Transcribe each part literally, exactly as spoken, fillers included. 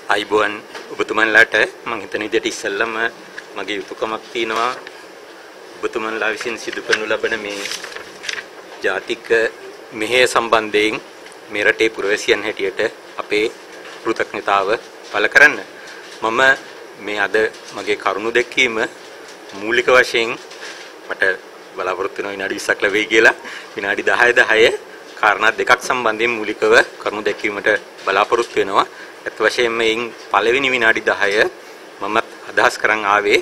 අයිබෝන් ඔබතුමන්ලාට මම හිතන විදිහට ඉස්සෙල්ලම මගේ යුතුයකමක් තියෙනවා ඔබතුමන්ලා විසින් සිදු කරනු ලබන මේ ජාතික මෙහෙය සම්බන්ධයෙන් මේ රටේ පුරවැසියන් හැටියට අපේ කෘතඥතාව පළ කරන්න මම මේ අද මගේ කරුණු දැක්වීම මූලික වශයෙන් මට බලාපොරොත්තු වෙන විනාඩි විස්සක් ලැබෙයි කියලා විනාඩි දහය දහය කාරණා දෙකක් සම්බන්ධයෙන් මූලිකව කරුණු දැක්වීමට බලාපොරොත්තු වෙනවා. අත් වශයෙන්ම මේන් පළවෙනි විනාඩි දහය මම අදහස් කරන් ආවේ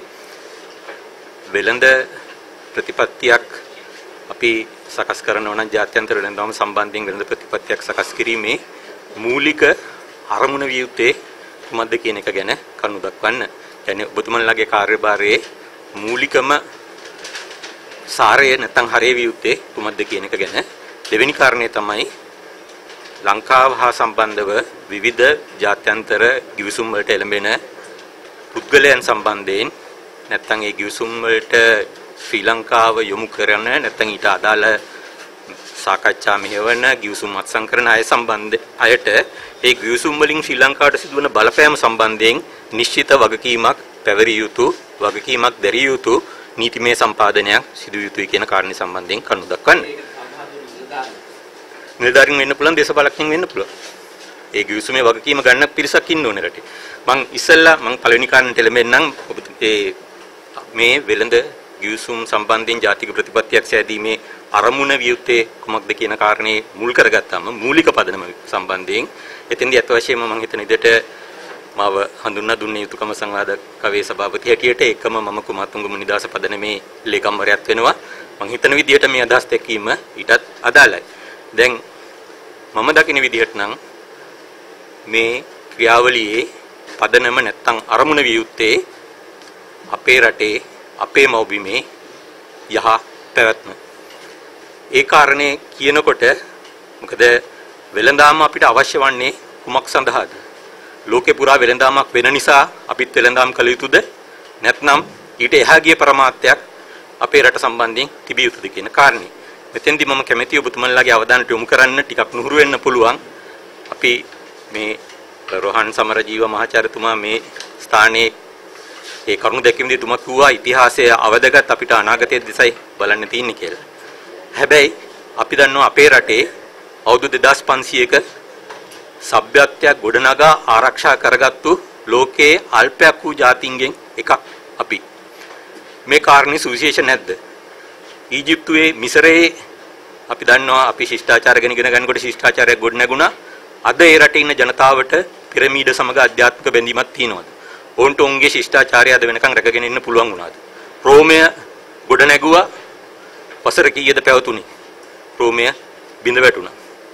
වෙළඳ ප්‍රතිපත්තියක් අපි සකස් කරනවා නම් ජාත්‍යන්තර වෙළඳාම සම්බන්ධයෙන් වෙළඳ ප්‍රතිපත්තියක් සකස් කිරීමේ මූලික අරමුණ විය යුත්තේ කුමක්ද කියන එක ගැන කරුණු දක්වන්න. කියන්නේ ඔබතුමන්ලාගේ කාර්යභාරයේ මූලිකම සාරය නැත්නම් හරය විය යුත්තේ කුමක්ද කියන එක ගැන. දෙවෙනි කාරණේ තමයි ලංකාව හා සම්බන්ධව විවිධ ජාත්‍යන්තර ගිවිසුම් වලට එළඹෙන පුද්ගලයන් සම්බන්ධයෙන් නැත්නම් ඒ ගිවිසුම් වලට ශ්‍රී ලංකාව යොමු කරන නැත්නම් ඊට අදාළ සාකච්ඡා මෙහෙවන ගිවිසුම් අත්සන් කරන අය සම්බන්ධ අයට ඒ ගිවිසුම් වලින් ශ්‍රී ලංකාවට සිදුවන බලපෑම සම්බන්ධයෙන් නිශ්චිත වගකීමක් පැවරිය යුතු වගකීමක් දැරිය යුතු නීතිමය සම්පාදනයක් සිදු යුතුයි කියන කාරණේ සම්බන්ධයෙන් කරුණු දක්වන්නේ. නිලධාරීන් වෙන්න පුළුවන් දේශපාලකයන් වෙන්න පුළුවන්. ඒ ගිවිසුමේ වගකීම ගන්න පිරිසක් ඉන්න ඕනේ රටේ. මං ඉස්සෙල්ලා මං පළවෙනි කාරණේට එළඹෙන්නම් ඔබ ඒ මේ වෙළඳ ගිවිසුම් සම්බන්ධයෙන් ජාතික ප්‍රතිපත්තියක් සෑදීමේ අරමුණ වියුත්තේ කුමක්ද කියන කාරණේ මුල් කරගත්තාම මූලික පදනම සම්බන්ධයෙන් එතෙන්දී අත් වශයෙන්ම මං හිතන විදිහට මාව හඳුන්වා දුන්නේ යුතුයකම සංවාදක කවේ සභාපති හැටියට එකම මම කුමාතුංග මුනිදාස පදනමේ ලේකම්වරයාත් වෙනවා. මං හිතන විදිහට මේ අදහස් දැක්වීම ඊටත් අදාළයි. දැන් මම දකින විදිහට නම් මේ ක්‍රියාවලියේ පදනම නැත්තම් අරමුණ විය යුත්තේ අපේ රටේ අපේ මව්බිමේ යහ පැවැත්ම. ඒ කාරණේ කියනකොට මොකද වෙළඳාම අපිට අවශ්‍ය වන්නේ කුමක් සඳහාද? ලෝකේ පුරා වෙළඳාමක් වෙන නිසා අපිත් වෙළඳාම් කළ යුතුද? නැත්නම් ඊට එහා ගිය ප්‍රමාත්‍යක් අපේ රට සම්බන්ධයෙන් තිබිය යුතුද කියන කාරණේ. මෙතෙන්දී මම කැමැතියි ඔබතුමන්ලාගේ අවධානයට යොමු කරන්න ටිකක් නුහුරු වෙන්න පුළුවන්. අපි මේ රෝහන් සමරජීව මහාචාර්යතුමා මේ ස්ථානයේ ඒ කරුණු දැක්වීමේදී තුමා කිව්වා ඉතිහාසයේ අවදගත් අපිට අනාගතයේ දිසයි බලන්න තියෙන්නේ කියලා. හැබැයි අපි දන්නවා අපේ රටේ අවුරුදු දෙදාස් පන්සියයක සભ્યත්වයක් ගොඩනගා ආරක්ෂා කරගත්තු ලෝකයේ අල්පයක් වූ ජාතීන්ගෙන් එකක් අපි. මේ කාරණේ සුවිශේෂ නැද්ද? ඊජිප්තුවේ මිසරයේ අපි දන්නවා අපි ශිෂ්ටාචාර ගැන ඉගෙන ගන්නකොට ශිෂ්ටාචාරයක් ගොඩ නැගුණා. අද ඒ රටේ ඉන්න ජනතාවට පිරමීඩ සමග ආධ්‍යාත්මික බැඳීමක් තියෙනවද? ඔවුන්ට ඔවුන්ගේ ශිෂ්ටාචාරය අද වෙනකන් රැකගෙන ඉන්න පුළුවන් වුණාද? රෝමය ගොඩ නැගුවා වසර කීයද පැවතුනේ? රෝමය බිඳ වැටුණා.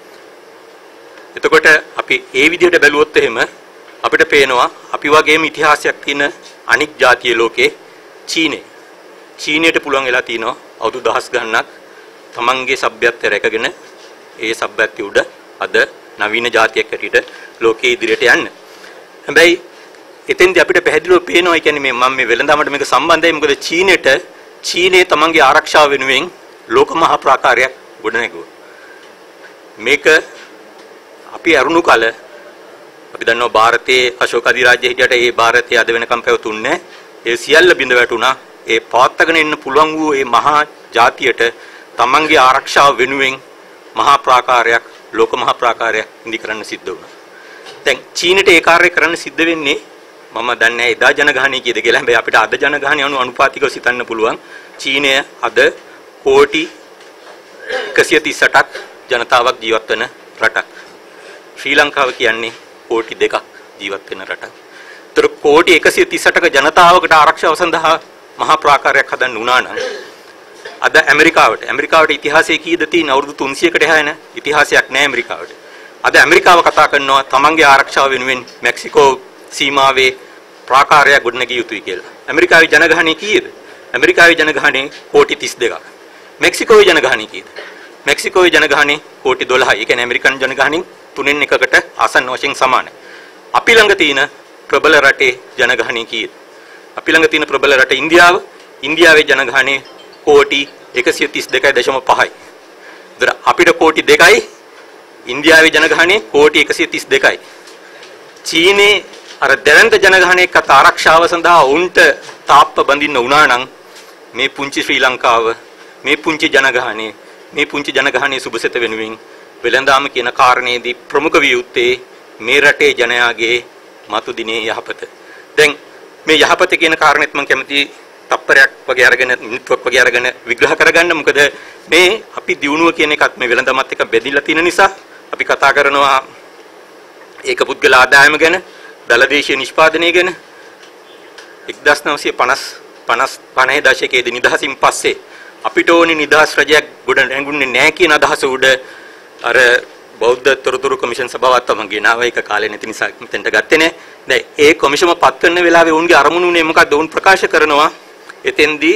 එතකොට අපි ඒ විදිහට බැලුවොත් එහෙම අපිට පේනවා අපි වගේම ඉතිහාසයක් තියෙන අනික් ජාතිය ලෝකේ චීනය. චීනයට පුළුවන් වෙලා තිනවා අවුරුදු දහස් ගණනක් තමන්ගේ සભ્યත්වය රැකගෙන ඒ සભ્યත්වය උඩ අද නවීන ජාතියක් හැටියට ලෝකයේ ඉදිරියට යන්න. හැබැයි එතෙන්දී අපිට පැහැදිලිව පේනවා කියන්නේ මේ මම මේ වෙළඳාමට මේක සම්බන්ධයි මොකද චීනෙට චීනේ තමන්ගේ ආරක්ෂාව වෙනුවෙන් ලෝක මහා ප්‍රාකාරයක් ගොඩනැගුවා. මේක අපි අරුණු කල අපි දන්නවා ಭಾರತයේ අශෝක අධිරාජ්‍ය හිටියට ඒ ಭಾರತයේ අද වෙනකම් පැවතුන්නේ ඒ සියල්ල බිඳ වැටුණා. ඒ පවත්වාගෙන ඉන්න පුළුවන් වූ මේ මහා ජාතියට තමන්ගේ ආරක්ෂාව වෙනුවෙන් මහා ප්‍රාකාරයක් ලෝක මහා ප්‍රාකාරයක් ඉදි කරන්න සිද්ධ වුණා. දැන් චීනෙට ඒ කාර්යය කරන්න සිද්ධ වෙන්නේ මම දන්නේ එදා ජනගහනය කීයද කියලා. හැබැයි අපිට අද ජනගහනය අනු අනුපාතිකව සිතන්න පුළුවන්. චීනය අද කෝටි එකසිය තිස් අටක් ජනතාවක් ජීවත් වෙන රටක්. ශ්‍රී ලංකාව කියන්නේ කෝටි දෙකක් ජීවත් වෙන රටක්. ඒතර කෝටි එකසිය තිස් අටක ජනතාවකට ආරක්ෂාව සඳහා මහා ප්‍රාකාරයක් හදන්න උනා නම් අද ඇමරිකාවට ඇමරිකාවට ඉතිහාසයේ කීයද තියෙන අවුරුදු තුන්සියයකට එහා යන ඉතිහාසයක් නැහැ ඇමරිකාවට. අද ඇමරිකාව කතා කරනවා තමන්ගේ ආරක්ෂාව වෙනුවෙන් මෙක්සිකෝ සීමාවේ ප්‍රාකාරයක් ගොඩනගිය යුතුයි කියලා. ඇමරිකාවේ ජනගහනය කීයද? ඇමරිකාවේ ජනගහනය කෝටි තිස් දෙකක්. මෙක්සිකෝවේ ජනගහනය කීයද? මෙක්සිකෝවේ ජනගහනය කෝටි දොළහයි. ඒ කියන්නේ ඇමරිකන් ජනගහනයෙන් තුනෙන් එකකට ආසන්න වශයෙන් සමානයි. අපි ළඟ තියෙන ප්‍රබල රටේ ජනගහනය කීයද? අපි ළඟ තියෙන ප්‍රබල රට ඉන්දියාව. ඉන්දියාවේ ජනගහනය කෝටි එකසිය තිස් දෙකයි දශම පහයි. ඒතර අපිට කෝටි දෙකයි ඉන්දියාවේ ජනගහනය කෝටි එකසිය තිස් දෙකයි. චීනේ අර දැවැන්ත ජනගහනයේකට ආරක්ෂාව සඳහා උන්ට තාප්ප බඳින්න වුණා නම් මේ පුංචි ශ්‍රී ලංකාව මේ පුංචි ජනගහනයේ මේ පුංචි ජනගහනයේ සුබසිත වෙනුවෙන් වෙළඳාම කියන කාරණේදී ප්‍රමුඛ විය යුත්තේ මේ රටේ ජනයාගේ මතු දිනේ යහපත. දැන් මේ යහපත කියන කාරණෙත් මම කැමති තප්පරයක් වගේ අරගෙන මිනිත්තුවක් වගේ අරගෙන විග්‍රහ කරගන්න. මොකද මේ අපි දියුණුව කියන එකත් මේ වෙළඳාමත් එක්ක බැඳිලා තියෙන නිසා අපි කතා කරනවා ඒක පුද්ගල ආදායම ගැන, දලදේශීය නිෂ්පාදනය ගැන. එක්දහස් නවසිය පනස් දශකයේදී නිදහසින් පස්සේ අපිට ඕනි නිදහස් රජයක් ගොඩ නැගුණේ නැහැ කියන අදහස උඩ අර බෞද්ධ තොරතුරු කොමිෂන් සභාවත් තමයි ගෙනාව. ඒක කාලේ නැති නිසා මෙතෙන්ට ගත්තේ නැහැ. දැන් ඒ කොමිෂම පත් කරන වෙලාවේ උන්ගේ අරමුණු උනේ මොකද්ද? උන් ප්‍රකාශ කරනවා එතෙන්දී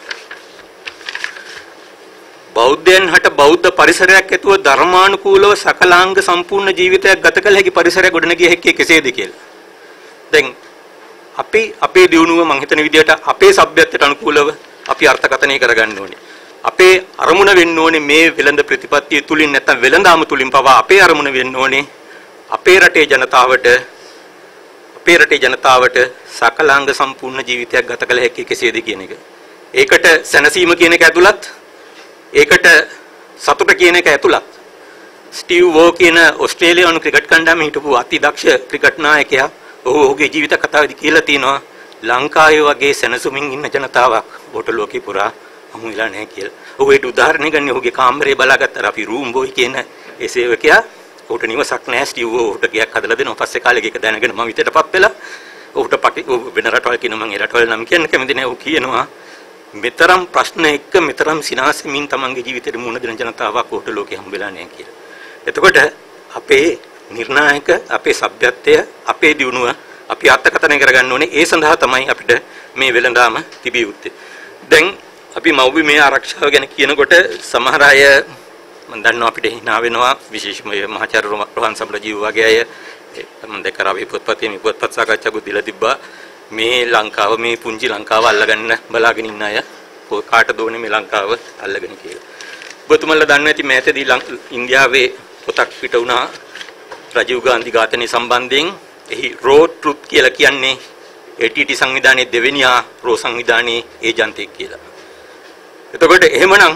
බෞද්ධයන් හට බෞද්ධ පරිසරයක් ඇතුව ධර්මානුකූලව සකලාංග සම්පූර්ණ ජීවිතයක් ගත කළ හැකි පරිසරයක් ගොඩනගිය හැකි කෙසේද කියලා. දැන් අපි අපේ දියුණුව මම හිතන විදිහට අපේ සભ્યත්වයට අනුකූලව අපි අර්ථකථනය කරගන්න ඕනේ. අපේ අරමුණ වෙන්න ඕනේ මේ වෙළඳ ප්‍රතිපත්තිය තුලින් නැත්නම් වෙළඳාම තුලින් පවා අපේ අරමුණ වෙන්න ඕනේ අපේ රටේ ජනතාවට අපේ රටේ ජනතාවට සකලාංග සම්පූර්ණ ජීවිතයක් ගත කළ හැකි කෙසේද කියන එක. ඒකට සැනසීම කියන එක ඇතුළත්, ඒකට සතුට කියන එක ඇතුළත්. ස්ටීව් වෝ කියන ඕස්ට්‍රේලියානු ක්‍රිකට් කණ්ඩායමේ හිටපු අති දක්ෂ ක්‍රිකට් නායකයා ඔහු ඔහුගේ ජීවිත කතාවේදී කියලා තිනවා ලංකාවේ වගේ සැනසුමින් ඉන්න ජනතාවක් ඔට ලෝකේ පුරා හමු වෙලා නැහැ කියලා. ඔහු ඒට උදාහරණයක් ගන්න ඔහුගේ කාමරේ බලාගත්තා. අපි රූම් බොයි කියන ඒ සේවකයා ඔහුට නිවසක් නැහැ. ස්ටීව් වෝ ඔහුට ගයක් හදලා දෙනවා. පස්සේ කාලෙක ඒක දැනගෙන මම විතරටපත් වෙලා ඔහුට පටි වෙන රටවල් කියන මම ඒ රටවල් නම් කියන්න කැමති නැහැ. ඔහු කියනවා මෙතරම් ප්‍රශ්න එක්ක මෙතරම් සිනාසෙමින් තමන්ගේ ජීවිතේ මුණ දෙන ජනතාවක් ඔහුට ලෝකේ හම්බ වෙලා නැහැ කියලා. එතකොට අපේ නිර්ණායක අපේ සભ્યත්වය අපේ දියුණුව අපි අර්ථකථනය කරගන්න ඕනේ. ඒ සඳහා තමයි අපිට මේ වෙළඳාම තිබිය යුත්තේ. දැන් අපි මව්බි මේ ආරක්ෂාව ගැන කියනකොට සමහර අය මම දන්නවා අපිට hina වෙනවා, විශේෂම මහාචාර්ය රෝහන් සම්බලජීව වගේ අය මම දැක්කා අපි පොත්පතේ මේ පොත්පත් සාකච්ඡාවක දීලා තිබ්බා මේ ලංකාව මේ පුංචි ලංකාව අල්ලගන්න බලාගෙන ඉන්න අය කාටද ඕනේ මේ ලංකාව අල්ලගෙන කියලා. ඔබතුමන්ලා දන්නවා ඇති මෑතදී ඉන්දියාවේ පොතක් පිට වුණා රජීව් ගාන්ධි ඝාතනය සම්බන්ධයෙන්. එහි රෝ ට්‍රුත් කියලා කියන්නේ ඒ ටී ටී සංවිධානයේ දෙවෙනියා රෝ සංවිධානයේ ඒජන්තෙක් කියලා. එතකොට එහෙමනම්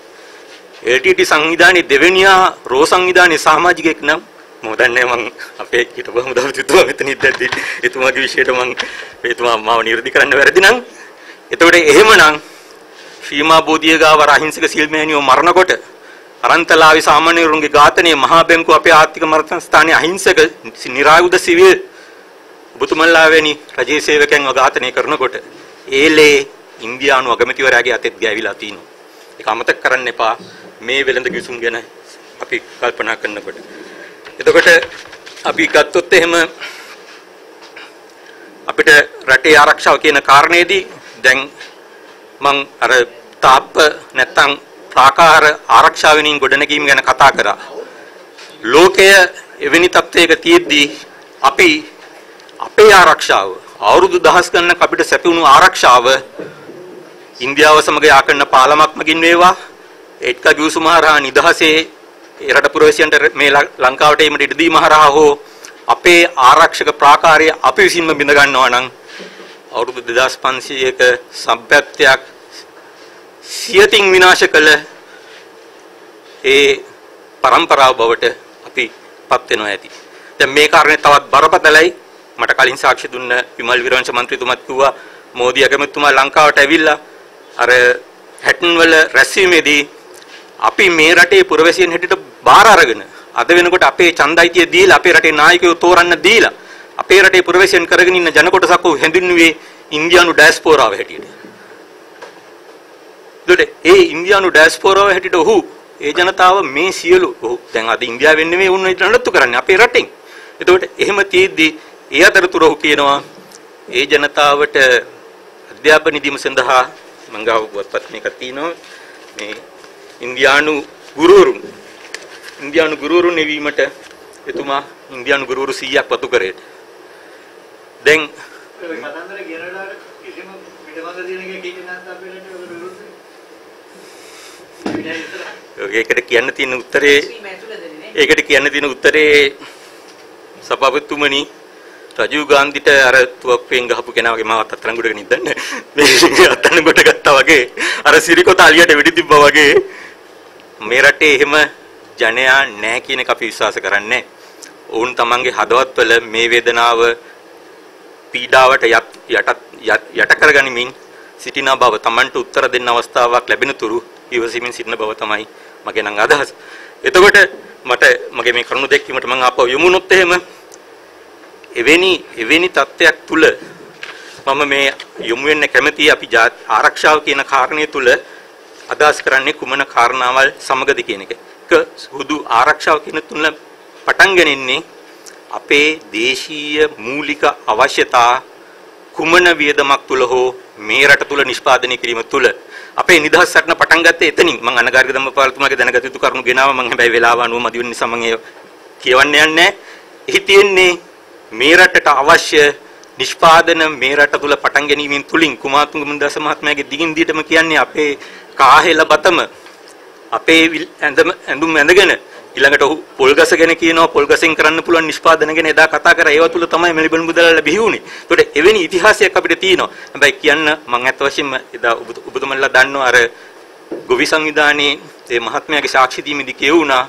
ඒ ටී ටී සංවිධානයේ දෙවෙනියා රෝ සංවිධානයේ සමාජිකෙක් නම් මම දන්නේ මම අපේ හිටපු මුදවතුතුමා මෙතන ඉද්දි එතුමාගේ විශේෂයට මම එතුමා මාව නිර්දි කරන්න වැරදි නම් එතකොට එහෙමනම් ශ්‍රීමා බෝධියගාව අහිංසක සිල්මෑණියෝ මරණකොට අරන්තලාවේ සාමාන්‍යරුන්ගේ ඝාතනයේ මහා බැංකු අපේ ආර්ථික මර්ධන ස්ථානයේ අහිංසක නිරායුධ සිවිල් ඔබතුමන්ලා වැනි රජයේ සේවකයන්ව ඝාතනය කරනකොට ඒලේ ඉන්දියානු අගමැතිවරයාගේ අතෙත් ගෑවිලා තිනවා. ඒක අමතක කරන්න එපා මේ වෙළඳ කිවිසුම් ගැන අපි කල්පනා කරනකොට. එතකොට අපි ගත්තොත් එහෙම අපිට රටේ ආරක්ෂාව කියන කාරණේදී දැන් මම අර තාප්ප නැත්තම් ප්‍රාකාර ආරක්ෂාවෙනින් ගොඩනැගීම ගැන කතා කරා. ලෝකය එවැනි තත්ත්වයක තියෙද්දී අපි අපේ ආරක්ෂාව අවුරුදු දහස් ගණනක් අපිට සැපුණු ආරක්ෂාව ඉන්දියාව සමග යා කරන පාලමක් මගින් වේවා ඒත්ක ගිවිසුම හරහා නිදහසේ රට පුරවැසියන්ට මේ ලංකාවට එීමට ඉඩ දීම හරහා හෝ අපේ ආරක්ෂක ප්‍රාකාරය අපි විසින්ම බිඳ ගන්නවා නම් අවුරුදු දෙදාස් පන්සීයක සભ્યත්වයක් සියතින් විනාශ කළ ඒ પરම්පරාව බවට අපි පත් වෙනවා ඇති. දැන් මේ කාරණේ තවත් බරපතලයි. මට කලින් සාක්ෂි දුන්න විමල් විරවංශ මන්ත්‍රීතුමත් කිව්වා මෝදි අගමැතිතුමා ලංකාවට ඇවිල්ලා අර හැටන් වල රැස්වීමේදී අපි මේ රටේ පුරවැසියන් හැටියට බාර අරගෙන අද වෙනකොට අපේ ඡන්දයිතිය දීලා අපේ රටේ නායකයෝ තෝරන්න දීලා අපේ රටේ පුරවැසියන් කරගෙන ඉන්න ජන කොටසක් හැඳින්වුවේ ඉන්දියානු ඩයස්පෝරාව හැටියට. ඒ ඉන්දියානු ඩයස්පෝරාව හැටියට ඔහු ඒ ජනතාව මේ සියලු ඔහු දැන් අද ඉන්දියාවෙන් නෙමෙයි උන් නඩත්තු කරන්නේ අපේ රටෙන්. එතකොට එහෙම තියෙද්දි ඒ අතරතුර ඔහු කියනවා ඒ ජනතාවට අධ්‍යාපන දීම සඳහා මම ගාව පුවත්පත් මේක තියෙනවා මේ ඉන්දියානු ගුරුවරුන් ඉන්දියානු ගුරුවරුන් නෙවීමට එතුමා ඉන්දියානු ගුරුවරු සීයක් වතු කරේට. දැන් කතන්දර කියනලා කිසිම පිටවඳ දින එක කීකේ නැත්නම් අපේ රටේ ඒකට කියන්න තියෙන උත්තරේ ඒකට කියන්න තියෙන උත්තරේ සභාපතිතුමනි රජීව් ගාන්ධිට අර තුවක්කුවෙන් ගහපු කෙනා වගේ මාවත් අත්අඩංගුවට ගෙනින්න මේ අත්අඩංගුවට ගත්තා වගේ අර සිරිකොත අලියට වෙඩි තිබ්බා වගේ මේ රටේ එහෙම ජනයා නැහැ කියන එක අපි විශ්වාස කරන්නේ. ඔවුන් තමන්ගේ හදවත්වල මේ වේදනාව පීඩාවට යට යට කරගනිමින් සිටින බව තමන්ට උත්තර දෙන්න අවස්ථාවක් ලැබෙන තුරු ඉවසීමෙන් සිටින බව තමයි මගේ නම් අදහස. එතකොට මට මගේ මේ කරුණු දෙකීමට මම ආපහු යමුනොත් එහෙම එවැනි එවැනි තත්ත්වයක් තුල මම මේ යොමු වෙන්න කැමතියි. අපි ආරක්ෂාව කියන කාරණය තුල අදහස් කරන්නේ කුමන කාරණාවල් සමගද කියන එක. එක සුදු ආරක්ෂාව කියන තුන පටන් ගන්නේ අපේ දේශීය මූලික අවශ්‍යතා කුමන වියදමක් තුල හෝ මේ රට තුල නිෂ්පාදනය කිරීම තුල අපේ නිදහස් සටන පටන් ගත්තේ එතනින්. මම අනගාරික ධම්මපාලතුමාගේ දැනගත යුතු කරුණු ගෙනාවා. මම හැබැයි වෙලාව අනුව මදි වෙන නිසා මම කියවන්න යන්නේ. එහි තියෙන්නේ මේ රටට අවශ්‍ය නිෂ්පාදන මේ රට තුල පටන් ගැනීමෙන් තුලින් කුමාතුංග මුන්දාස මහත්මයාගේ දිගින් දිගටම කියන්නේ අපේ කාහෙල බතම අපේ ඇඳම ඇඳුම් ඇඳගෙන ඊළඟට ඔහු පොල් ගස ගැන කියනවා. පොල් ගසෙන් කරන්න පුළුවන් නිෂ්පාදන ගැන එදා කතා කරා. ඒව තුල තමයි මෙලිබන් මුදලාලා බිහි වුනේ. ඒකට එවැනි ඉතිහාසයක් අපිට තියෙනවා. හැබැයි කියන්න මම අත් වශයෙන්ම එදා ඔබතුමන්ලා දන්නවා අර ගොවි සංවිධානයේ ඒ මහත්මයාගේ සාක්ෂි දීමේදී කියුණා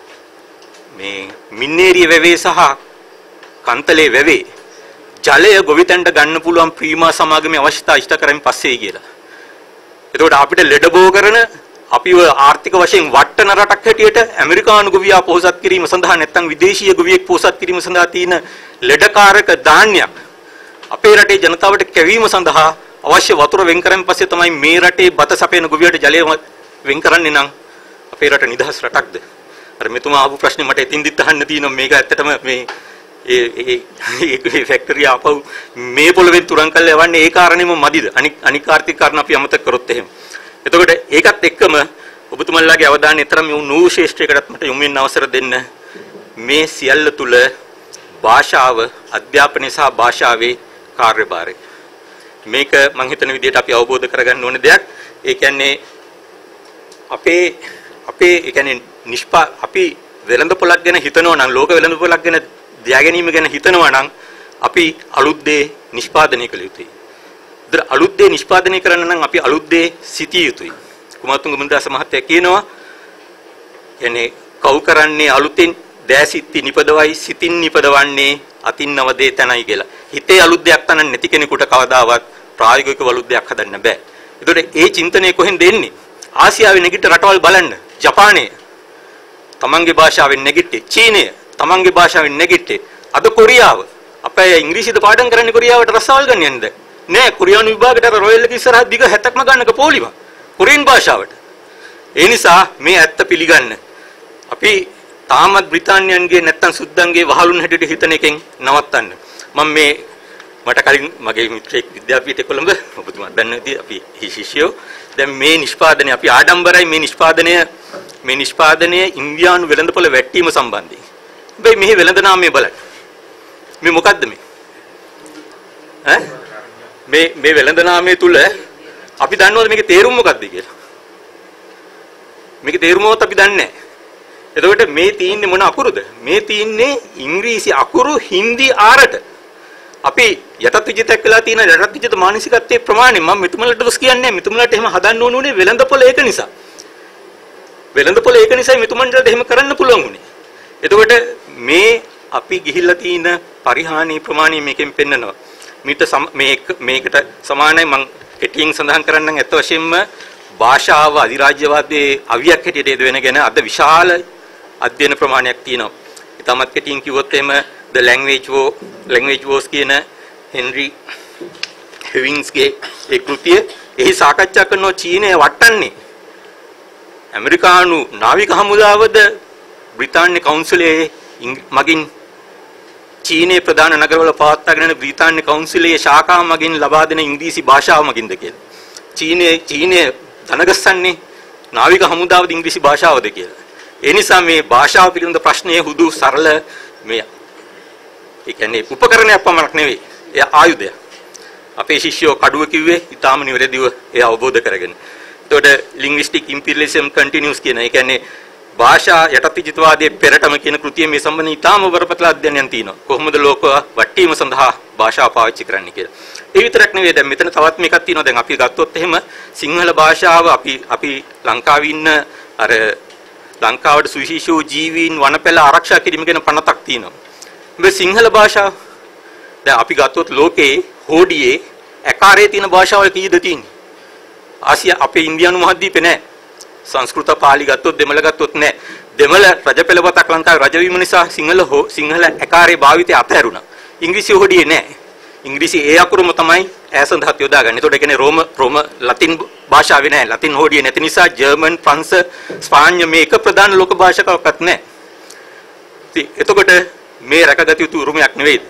මේ මින්නේරිය වැවේ සහ කන්තලේ වැවේ ජලය ගොවිතැන්ට ගන්න පුළුවන් ප්‍රීමා සමාගමේ අවශ්‍යතා ඉෂ්ට කරමින් පස්සේ කියලා. එතකොට අපිට ලෙඩබෝ කරන අපිව ආර්ථික වශයෙන් වටන රටක් හැටියට ඇමරිකානු ගොවියා පොහොසත් කිරීම සඳහා නැත්නම් විදේශීය ගොවියෙක් පොහොසත් කිරීම සඳහා තියෙන ලෙඩකාරක ධාන්‍යයක් අපේ රටේ ජනතාවට කැවීම සඳහා අවශ්‍ය වතුර වෙන් කරන් පස්සේ තමයි මේ රටේ බත සපයන ගොවියට ජලය වෙන් කරන්නේ. නම් අපේ රට නිදහස් රටක්ද? අර මෙතුමා අහපු ප්‍රශ්නේ මට එතින්දිත් අහන්න තියෙනවා. මේක ඇත්තටම මේ ඒ ඒ ෆැක්ටරිය ආපහු මේ පොළවෙන් තුරන් කරලා යවන්නේ ඒ කාරණේම මදිද? අනික් අනික් ආර්ථික කාරණා අපි අමතක කරොත් එහෙම. එතකොට ඒකත් එක්කම ඔබතුමන්ලාගේ අවධානය තරම් යොමු නූ ශේෂ්ත්‍රයකටත් මට යොමු වෙන්න අවසර දෙන්න. මේ සියල්ල තුල භාෂාව අධ්‍යාපනය සහ භාෂාවේ කාර්යභාරය මේක මම හිතන විදිහට අපි අවබෝධ කරගන්න ඕන දෙයක්. ඒ කියන්නේ අපේ අපේ ඒ කියන්නේ නිෂ්පා අපි වෙළඳපොළක් ගැන හිතනවා නම් ලෝක වෙළඳපොළක් ගැන දියා ගැනීම ගැන හිතනවා නම් අපි අලුත් දේ නිෂ්පාදනය කළ යුතුයි. ඒතර අලුත් දේ නිෂ්පාදනය කරන්න නම් අපි අලුත් දේ සිටිය යුතුයි. කුමාතුංග මුන්දාස මහත්තයා කියනවා එනේ කව් කරන්නේ අලුතින් දෑසිත්ති නිපදවයි සිතින් නිපදවන්නේ අතින් නවදේ තනයි කියලා. හිතේ අලුත් දෙයක් තනන්න නැති කෙනෙකුට කවදාවත් ප්‍රායෝගික අලුත් දෙයක් හදන්න බෑ. ඒතකොට ඒ චින්තනය කොහෙන්ද එන්නේ? ආසියාවේ නැගිට රටවල් බලන්න. ජපානය තමන්ගේ භාෂාවෙන් නැගිට්ටේ. චීනය තමන්ගේ භාෂාවෙන් නැගිට්ටේ. අද කොරියාව අපේ ඉංග්‍රීසිද පාඩම් කරන්නේ කොරියාවට රසාවල් ගන්න යන්නේ නෑ. කොරියානු විභාගයට අර රොයල් එක ඉස්සරහ දිග හැත්තක්ම ගන්නක පොලිම කොරියන් භාෂාවට. ඒ නිසා මේ ඇත්ත පිළිගන්න අපි තාමත් බ්‍රිතාන්‍යයන්ගේ නැත්තම් සුද්දන්ගේ වහලුන් හැටියට හිතන එකෙන් නවත්තන්න. මම මේ මට කලින් මගේ මිත්‍රෙක් විද්‍යාපීඨ කොළඹ ඔබතුමා දන්නදී අපි ශිෂ්‍යයෝ දැන් මේ නිෂ්පාදනය අපි ආඩම්බරයි මේ නිෂ්පාදනය මේ නිෂ්පාදනය ඉන්දියානු වෙළඳපොළ වැට්ටීම සම්බන්ධයෙන්. හැබැයි මෙහි වෙළඳ නාමය බලන්න. මේ මොකද්ද මේ? ඈ මේ මේ වෙළඳ නාමය තුල අපි දන්නවද මේකේ තේරුම මොකක්ද කියලා? මේකේ තේරුමවත් අපි දන්නේ නැහැ. එතකොට මේ තියෙන්නේ මොන අකුරුද? මේ තියෙන්නේ ඉංග්‍රීසි අකුරු හින්දි ආරට. අපි යටත් විජිතයක් වෙලා තියෙන යටත් විජිත මානසිකත්වයේ ප්‍රමාණය මම මෙතුමලට දොස් කියන්නේ නැහැ. මෙතුමලට එහෙම හදන්න ඕන උනේ වෙළඳපොළ ඒක නිසා. වෙළඳපොළ ඒක නිසා මෙතුමන්ට එහෙම කරන්න පුළුවන් උනේ. එතකොට මේ අපි ගිහිල්ලා තියෙන පරිහානි ප්‍රමාණය මේකෙන් පෙන්නනවා. මීට මේක මේකට සමානයි මම කෙටියෙන් සඳහන් කරන්නම්. ඇත්ත වශයෙන්ම භාෂාව අධිරාජ්‍යවාදයේ අවියක් හැටියට යෙදවෙනගෙන අද විශාල අධ්‍යයන ප්‍රමාණයක් තියෙනවා. ඊටමත් කෙටියෙන් කිව්වොත් එහෙම the language war language wars කියන හෙන්රි හෙවින්ස්ගේ ඒ කෘතිය එහි සාකච්ඡා කරනවා චීනය වටන්නේ ඇමරිකානු නාවික හමුදාවද බ්‍රිතාන්‍ය කවුන්සිලයේ මගින් චීනයේ ප්‍රධාන නගරවල පවත්වාගෙන යන බ්‍රිතාන්‍ය කවුන්සිලයේ ශාඛාව මගින් ලබා දෙන ඉංග්‍රීසි භාෂාව මගින්ද කියලා. චීනයේ චීනය ධනගස්සන්නේ නාවික හමුදාවද ඉංග්‍රීසි භාෂාවද කියලා. ඒ නිසා මේ භාෂාව පිළිබඳ ප්‍රශ්නයේ හුදු සරල මේ ඒ කියන්නේ උපකරණයක් පමණක් නෙවෙයි. එය ආයුධයක්. අපේ ශිෂ්‍යෝ කඩුව කිව්වේ ඊටාම නිවැරදිව ඒ අවබෝධ කරගෙන. එතකොට linguistic imperialism continues කියන ඒ කියන්නේ භාෂා යටත්විජිතවාදයේ පෙරටම කියන කෘතිය මේ සම්බන්ධයෙන් ඉතාම බරපතල අධ්‍යයනයක් තියෙනවා. කොහොමද ලෝක වටීම සඳහා භාෂාව පාවිච්චි කරන්නේ කියලා. ඒ විතරක් නෙවෙයි දැන් මෙතන තවත් මේකක් තියෙනවා. දැන් අපි ගත්තොත් එහෙම සිංහල භාෂාව අපි අපි ලංකාවේ ඉන්න අර ලංකාවට සුවිශේෂී ජීවීන් වනපැල ආරක්ෂා කිරීම ගැන පනතක් තියෙනවා. මේ සිංහල භාෂාව දැන් අපි ගත්තොත් ලෝකේ හෝඩියේ ඇකාරයේ තියෙන භාෂාවල් කීයද තියෙන්නේ? ආසියා අපේ ඉන්දියානු මහද්වීපේ නැහැ. සංස්කෘත පාලි ගත්තොත් දෙමළ ගත්තොත් නැහැ. දෙමළ රජපෙළපතක් ලංකාවේ රජ වීම නිසා සිංහල හෝ සිංහල ඇකාරයේ භාවිතය අතහැරුණා. ඉංග්‍රීසි හොඩියේ නැහැ. ඉංග්‍රීසි ඒ අකුරම තමයි ඈ සඳහා යොදාගන්නේ. ඒතකොට ඒ කියන්නේ රෝම රෝම ලතින් භාෂාවේ නැහැ. ලතින් හොඩියේ නැති නිසා ජර්මන්, ප්‍රංශ, ස්පාඤ්ඤ මේ එක ප්‍රධාන ලෝක භාෂාවක්වත් නැහැ. ඉතින් එතකොට මේ රැකගත යුතු උරුමයක් නෙවෙයිද?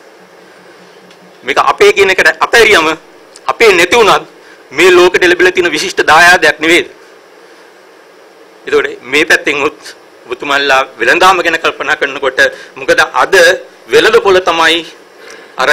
මේක අපේ කියන එකට අපේරියම අපේ නැති වුණත් මේ ලෝකෙට ලැබිලා තියෙන විශිෂ්ට දායාදයක් නෙවෙයිද? ඒතකොට මේ පැත්තෙන් උත් ඔබතුමාලා වෙළඳාම ගැන කල්පනා කරනකොට මොකද අද වෙළඳ පොළ තමයි අර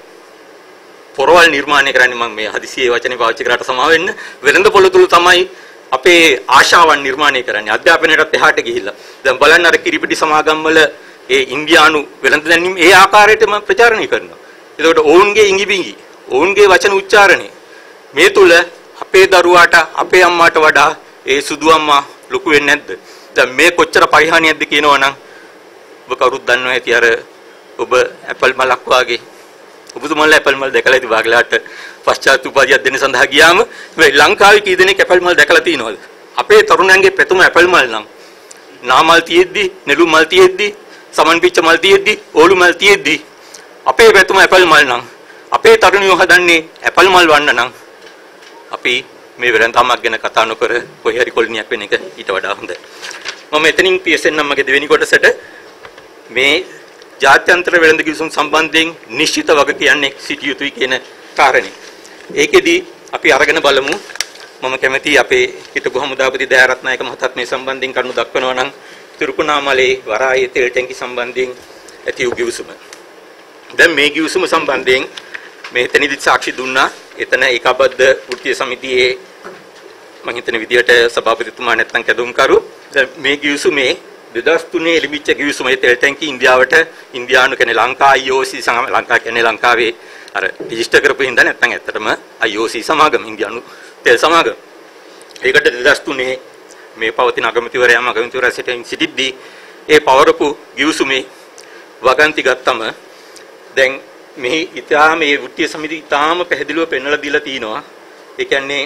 පොරවල් නිර්මාණය කරන්නේ. මම මේ හදිසියේ වචනේ පාවිච්චි කරාට සමා වෙන්න. වෙළඳ පොළ තුල තමයි අපේ ආශාවන් නිර්මාණය කරන්නේ. අධ්‍යාපනයටත් එහාට ගිහිල්ලා. දැන් බලන්න අර කිරිපිටි සමාගම් වල ඒ ඉන්දියානු වෙළඳ දැන්වීම ඒ ආකාරයටම ප්‍රචාරණය කරනවා. එතකොට ඔවුන්ගේ ඉඟිබිඟි, ඔවුන්ගේ වචන උච්චාරණය මේ තුල අපේ දරුවාට අපේ අම්මාට වඩා ඒ සුදු අම්මා ලොකු වෙන්නේ නැද්ද? දැන් මේ කොච්චර පරිහානියක්ද කියනවනම් ඔබ කවුරුත් දන්නවා ඇති අර ඔබ ඇපල් මලක් වාගේ ඔබතුමාලා ඇපල් මල් දැකලා ඉතින් වාගලාට පශ්චාත් උපාධියක් දෙන්න සඳහා ගියාම මේ ලංකාවේ කී දෙනෙක් ඇපල් මල් දැකලා තියෙනවද? අපේ තරුණයන්ගේ ප්‍රථම ඇපල් මල් නම් නාමල් තියෙද්දි, නෙළුම් මල් තියෙද්දි, සමන් පිච්ච මල් තියෙද්දි, ඕලු මල් තියෙද්දි අපේ ප්‍රථම ඇපල් මල් නම් අපේ තරුණියෝ හදන්නේ ඇපල් මල් වන්න නම් අපි මේ වෙළඳාමක් ගැන කතා නොකර කොහේ හරි කොළණියක් වෙන එක ඊට වඩා හොඳයි. මම එතනින් පී එස් එන් නම් මගේ දෙවෙනි කොටසට මේ ජාත්‍යන්තර වෙළඳ කිවිසුම් සම්බන්ධයෙන් නිශ්චිත වග කියන්නේ සිටිය යුතුයි කියන කාරණේ. ඒකෙදි අපි අරගෙන බලමු. මම කැමතියි අපේ හිටපු හමුදාපති දයාරත්නායක මහතාත් මේ සම්බන්ධයෙන් කරුණු දක්වනවා නම් තිරුකුණාමලේ වරායේ තෙල් ටැංකි සම්බන්ධයෙන් ඇති වූ කිවිසුම. දැන් මේ කිවිසුම සම්බන්ධයෙන් මේ එතනදිත් සාක්ෂි දුන්නා. එතන ඒකාබද්ධ වෘත්තීය සමිතියේ මම හිතන විදියට සභාපතිතුමා නැත්තම් කැඳවුම්කරු මේ කිවිසුමේ දෙදහස් තුනේ එළිමිච්ච කිවිසුමේ තෙල් ටැංකි ඉන්දියාවට ඉන්දියානු කියන්නේ ලංකා අයි ඕ සී ලංකා කියන්නේ ලංකාවේ අර රෙජිස්ටර් කරපු හින්දා නැත්තම් ඇත්තටම අයි ඕ සී සමාගම ඉන්දියානු තෙල් සමාගම. ඒකට දෙදහස් තුනේ මේ පවතින අගමැතිවරයාම අගමැතිවරයා සිටින් සිටිද්දී ඒ පවරපු කිවිසුමේ වගන්ති ගත්තම දැන් මේ ඉතාලම මේ වෘත්තීය සමිතිය ඉතාලම පැහැදිලිව පෙන්වලා දීලා තිනවා. ඒ කියන්නේ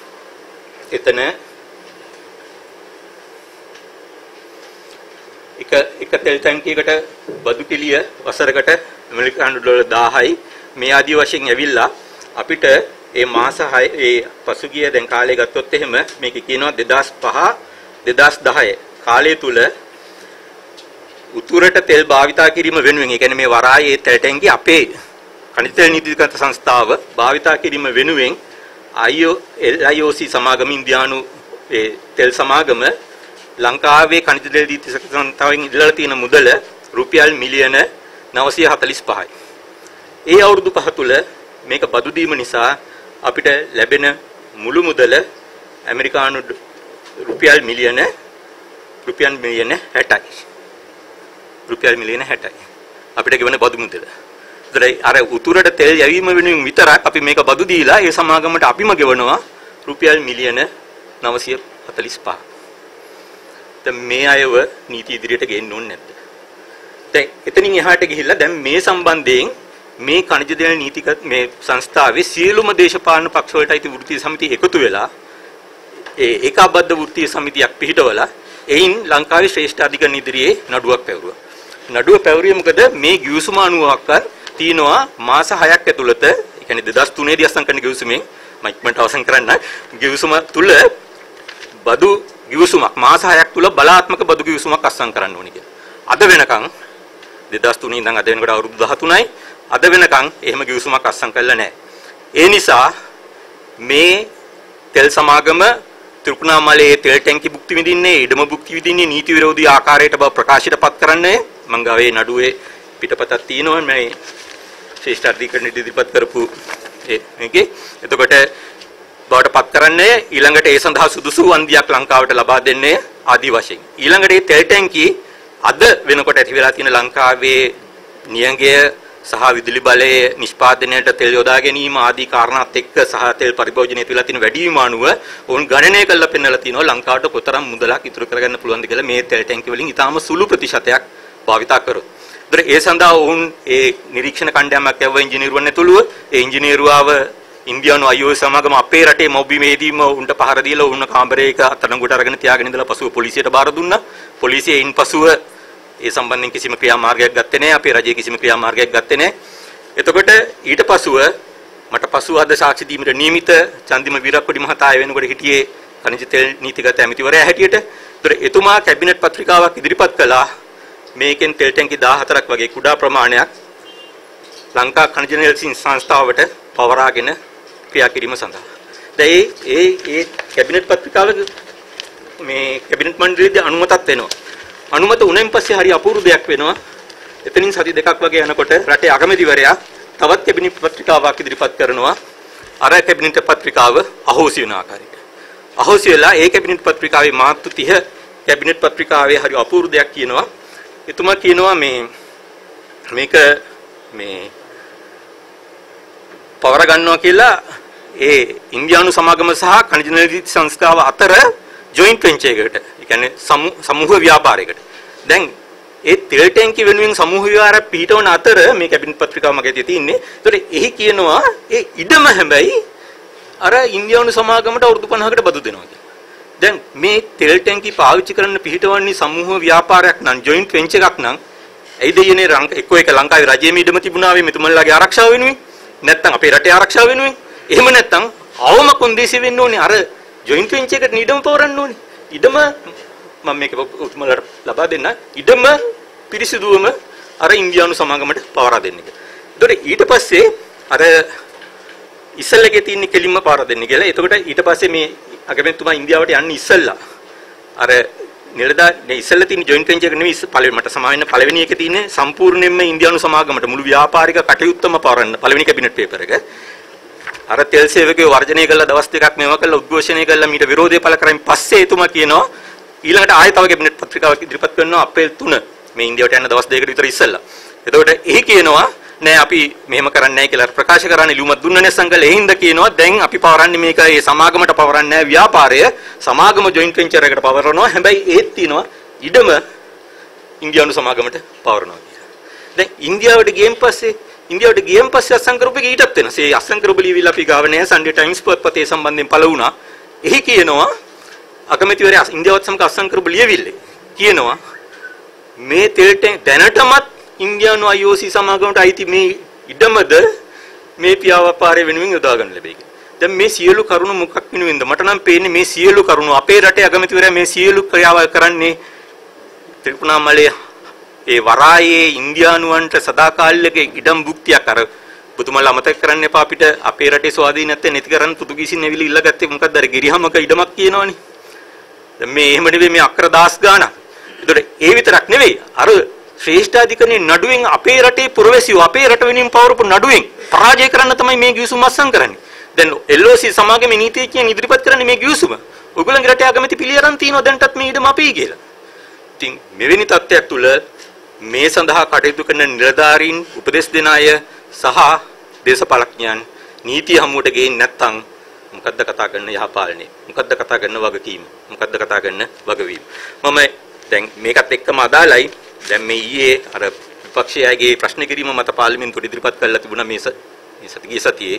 එතන එක එක තෙල් ටැංකියකට බදු පිළිය වසරකට ඇමරිකානු ඩොලර් දහයයි මේ ආදී වශයෙන් ඇවිල්ලා අපිට මේ මාස හය ඒ පසුගිය දැන් කාලේ ගත්තොත් එහෙම මේක කියනවා දෙදහස් පහ දෙදහස් දහය කාලය තුල උතුරට තෙල් භාවිතා කිරීම වෙනුවෙන් ඒ කියන්නේ මේ වරායේ තෙල් ටැංකි අපේ කනිජ තෙල් නීතිගත සංස්ථාව භාවිතා කිරීම වෙනුවෙන් අයි ඕ සී සමාගම ඉන්දියානු ඒ තෙල් සමාගම ලංකාවේ කනිජ තෙල් නීති සංස්ථාවෙන් ඉල්ලලා තියෙන මුදල රුපියල් මිලියන නවසිය හතළිස් පහයි. ඒ අවුරුදු පහ තුල මේක බදු දීම නිසා අපිට ලැබෙන මුළු මුදල ඇමරිකානු රුපියල් මිලියන රුපියල් මිලියන හැටයි. රුපියල් මිලියන හැටයි. අපිට ගෙවන බදු මුදල. ඒතරයි අර උතුරට තෙල් යැවීම වෙනුවෙන් විතරක් අපි මේක බදු දීලා ඒ සමාගමට අපිම ගෙවනවා රුපියල් මිලියන නවසිය හතළිස් පහ. දැන් මේ අයව නීති ඉදිරියට ගේන්න ඕනේ නැද්ද? දැන් එතනින් එහාට ගිහිල්ලා දැන් මේ සම්බන්ධයෙන් මේ කනිජ තෙල් නීතික මේ සංස්ථාවේ සියලුම දේශපාලන පක්ෂ වලට අයිති වෘත්තීය සමිතිය එකතු වෙලා ඒ ඒකාබද්ධ වෘත්තීය සමිතියක් පිහිටවලා එයින් ලංකාවේ ශ්‍රේෂ්ඨ අධිකරණ ඉදිරියේ නඩුවක් පැවරුවා. නඩුව පැවරියේ මොකද මේ ගිවිසුම අනුවක්වත් තියනවා මාස හයක් ඇතුළත ඒ කියන්නේ දෙදහස් තුනේ දී අසං කරන ගිවිසුමෙන් මම ඉක්මනට අවසන් කරන්න ගිවිසුම තුල බදු ගිවිසුමක් මාස හයක් තුල බලාත්මක බදු ගිවිසුමක් අසං කරන්න ඕනි කියලා. අද වෙනකන් දෙදහස් තුනේ ඉඳන් අද වෙනකොට අවුරුදු දහතුනයි අද වෙනකන් එහෙම ගිවිසුමක් අසං කළා නැහැ. ඒ නිසා මේ තෙල් සමාගම තිරුකුණාමලයේ තෙල් ටැංකි භුක්ති විඳින්නේ ඉඩම භුක්ති විඳින්නේ නීති විරෝධී ආකාරයට බව ප්‍රකාශයටපත් කරන්නේ මම ගාවේ නඩුවේ පිටපතක් තියෙනවා මේ ශ්‍රේෂ්ඨ අධිකරණ ඉදිරිපත් කරපු මේකේ. එතකොට බවට පත් කරන්නේ ඊළඟට ඒ සඳහා සුදුසු වන්දියක් ලංකාවට ලබා දෙන්නේ ආදි වශයෙන්. ඊළඟට මේ තෙල් ටැංකිය අද වෙනකොට ඇති වෙලා තියෙන ලංකාවේ නියඟය සහ විදුලි බලයේ නිෂ්පාදනයට තෙල් යොදා ගැනීම ආදී කාරණාත් එක්ක සහ තෙල් පරිභෝජනය තුළ තියෙන වැඩිවීම අනුව වුන් ගණනය කරලා පෙන්නලා තිනවා ලංකාවට කොතරම් මුදලක් ඉතුරු කරගන්න පුළුවන්ද කියලා මේ තෙල් ටැංකි වලින් ඉතාම සුළු ප්‍රතිශතයක් භාවිතා කරොත්. ඒතර ඒ සඳහා වුන් ඒ නිරීක්ෂණ කණ්ඩායමක් යවව ඉංජිනේරුවන් ඇතුළුව ඒ ඉංජිනේරුවාව ඉන්දියානු I O C සමගම අපේ රටේ මොබ්බිමේදීම උන්ට පහර දීලා උන්න කාමරයක අත්අඩංගුවට අරගෙන තියාගෙන ඉඳලා පසුව පොලිසියට බාර දුන්නා. පොලිසිය ඉන් පසුව ඒ සම්බන්ධයෙන් කිසිම ක්‍රියාමාර්ගයක් ගත්තේ නැහැ. අපේ රජයේ කිසිම ක්‍රියාමාර්ගයක් ගත්තේ නැහැ. එතකොට ඊට පසුව මට පසුව අද සාක්ෂි දීමට නියමිත චන්දිම වීරක්කොඩි මහතා වෙනකොට හිටියේ khනිජ තෙල් නීතිගත ඇමතිවරයා හැටියට. ඒතර එතුමා කැබිනට් පත්‍රිකාවක් ඉදිරිපත් කළා. මේකෙන් තෙල් ටැංකි දාහතරක් වගේ කුඩා ප්‍රමාණයක් ලංකා khනිජ තෙල් සංස්ථාවට පවරාගෙන ක්‍රියා කිරීම සඳහා. දැන් ඒ ඒ ඒ කැබිනට් පත්‍රිකාව මේ කැබිනට් මණ්ඩලයේදී අනුමතත් වෙනවා. අනුමත වුණෙන් පස්සේ හරි අපූර්ව දෙයක් වෙනවා. එතනින් සති දෙකක් වගේ යනකොට රටේ අගමැතිවරයා තවත් කැබිනට් පත්‍රිකාවක් ඉදිරිපත් කරනවා. අර කැබිනට් පත්‍රිකාව අහෝසි වෙන ආකාරයට. අහෝසි වෙලා ඒ කැබිනට් පත්‍රිකාවේ මාර්තු තිහ කැබිනට් පත්‍රිකාවේ හරි අපූර්ව දෙයක් කියනවා. එතුමා කියනවා මේ මේක මේ පවර ගන්නවා කියලා ඒ ඉන්දියානු සමාගම සහ khනිජ තෙල් සංස්ථාව අතර ජොයින්ට් වෙන්චර් එකකට. ඒ කියන්නේ සමූහ ව්‍යාපාරයකට. දැන් ඒ තෙල් ටැංකි වෙනුවෙන් සමූහ ව්‍යාපාරයක් පිහිටවන අතර මේ කැබිනට් පත්‍රිකාව මගේ තියෙ තින්නේ. ඒතකොට එහි කියනවා ඒ ඉඩම හැබැයි අර ඉන්දියානු සමාගමට අවුරුදු පනහකට බදු දෙනවා කියලා. දැන් මේ තෙල් ටැංකි පාවිච්චි කරන්න පිහිටවන්නේ සමූහ ව්‍යාපාරයක් නම් ජොයින්ට් වෙන්චර් එකක් නම් ඇයි දෙයනේ එක්ක එක ලංකාවේ රජයේ ඉඩම තිබුණා වේ මෙතුමන්ලාගේ ආරක්ෂාව වෙනුවෙන්. නැත්තම් අපේ රටේ ආරක්ෂාව වෙනුවෙන්. එහෙම නැත්තම් අවම කොන්දේසි වෙන්න ඕනේ අර ජොයින්ට් වෙන්චර් එකට ඉඩම පවරන්න ඕනේ. ඉඩම මම මේක උතුමලට ලබා දෙන්න. ඉඩම පිරිසිදුවම අර ඉන්දියානු සමාගමට පවරා දෙන්න එක. ඒතකොට ඊට පස්සේ අර ඉස්සල්ලගේ තියෙන කෙලින්ම පවරා දෙන්න කියලා. එතකොට ඊට පස්සේ මේ අගමැතිතුමා ඉන්දියාවට යන්න ඉස්සල්ලා අර නිලදා නේ ඉස්සල්ලා තියෙන ජොයින්ට් වෙන්චර් එක නෙමෙයි පළවෙනි මට සමා වෙන්න පළවෙනි එකේ තියෙන සම්පූර්ණයෙන්ම ඉන්දියානු සමාගමට මුළු ව්‍යාපාරික කටයුත්තම පවරන්න පළවෙනි කැබිනට් පේපර් එක. අර තෙල් සේවකයෝ වර්ජනය කළා දවස් දෙකක් මේවා කළා උද්ඝෝෂණය කළා මීට විරෝධය පළ කරමින් පස්සේ එතුමා කියනවා ඊළඟට ආයෙ තව කැබිනට් පත්‍රිකාවක් ඉදිරිපත් කරනවා අප්‍රේල් තුන මේ ඉන්දියාවට යන දවස් දෙකකට විතර ඉස්සෙල්ලා. එතකොට එහි කියනවා නෑ අපි මෙහෙම කරන්නේ නැහැ කියලා ප්‍රකාශ කරන්නේ ලියුමක් දුන්නනේ සංගල එහිඳ කියනවා දැන් අපි පවරන්නේ මේක ඒ සමාගමට පවරන්නේ නැහැ ව්‍යාපාරය සමාගම ජොයින්ට් වෙන්චර් එකට පවරනවා හැබැයි ඒත් තියෙනවා ඉඩම ඉන්දියානු සමාගමට පවරනවා කියලා. දැන් ඉන්දියාවට ගියන් පස්සේ ඉන්දියාවට ගියන් පස්සේ අසංකරූපෙක ඊටත් වෙනවා. ඒ අසංකරූප ලියවිලා අපි ගාව නැහැ සන්ඩේ ටයිම්ස් පොතේ සම්බන්ධයෙන් පළ වුණා. එහි කියනවා අගමැතිවරයා ඉන්දියාවත් සමග අසංකරූප ලියවිල්ලේ කියනවා මේ තෙල් දැනටමත් ඉන්දියානු I O C සමාගමට අයිති මේ ඉඩමද මේ ව්‍යාපාරය වෙනුවෙන් යොදා ගන්න ලැබෙයි කියලා. දැන් මේ සියලු කරුණු මොකක් වෙනුවෙන්ද? මට නම් පේන්නේ මේ සියලු කරුණු අපේ රටේ අගමැතිවරයා මේ සියලු ක්‍රියාවල් කරන්නේ ත්‍රිකුණාමලයේ ඒ වරායේ ඉන්දියානුවන්ට සදාකාලික ඉඩම් භුක්තියක් අර පුතුමලා අමතක කරන්න එපා අපිට අපේ රටේ ස්වාධීනත්වය නැති කරන්න පෘතුගීසින් ඇවිල්ලා ඉල්ලගත්තේ මොකක්ද අර ගිරිහමක ඉඩමක් කියනවනේ. දැන් මේ එහෙම නෙවෙයි මේ අක්‍ර දාස් ගාණක්. ඒතකොට ඒ විතරක් නෙවෙයි අර ශ්‍රේෂ්ඨාධිකරණයේ නඩුවෙන් අපේ රටේ පුරවැසියෝ අපේ රට වෙනින් පවරපු නඩුවෙන් පරාජය කරන්න තමයි මේ ගිවිසුම අත්සන් කරන්නේ. දැන් L O C සමාගමේ නීතිඥයන් ඉදිරිපත් කරන්නේ මේ ගිවිසුම. ඔයගොල්ලන්ගේ රටේ අගමැති පිළිඅරන් තියනවා දැන්ටත් මේ ඉඩම අපේ කියලා. ඉතින් මෙවැනි තත්ත්වයක් තුල මේ සඳහා කටයුතු කරන නිලධාරීන් උපදෙස් දෙන අය සහ දේශපාලඥයන් නීතිය හමුවට ගේන්නේ නැත්නම් මොකද්ද කතා කරන යහපාලනය? මොකද්ද කතා කරන වගකීම? මොකද්ද කතා කරන වගවීම? මම දැන් මේකත් එක්කම අදාළයි. දැන් මේ ඊයේ අර විපක්ෂයගේ ප්‍රශ්න කිරීම මත පාර්ලිමේන්තුවට ඉදිරිපත් කරලා තිබුණා මේ සතියේ සතියේ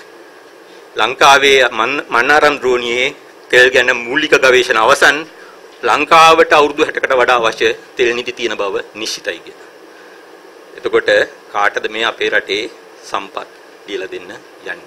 ලංකාවේ මන්නාරම් ද්‍රෝණියේ තෙල් ගැන මූලික ගවේෂණ අවසන් ලංකාවට අවුරුදු හැටකට වඩා අවශ්‍ය තෙල් නිදි තියෙන බව නිශ්චිතයි කියලා. එතකොට කාටද මේ අපේ රටේ සම්පත් දීලා දෙන්න යන්නේ?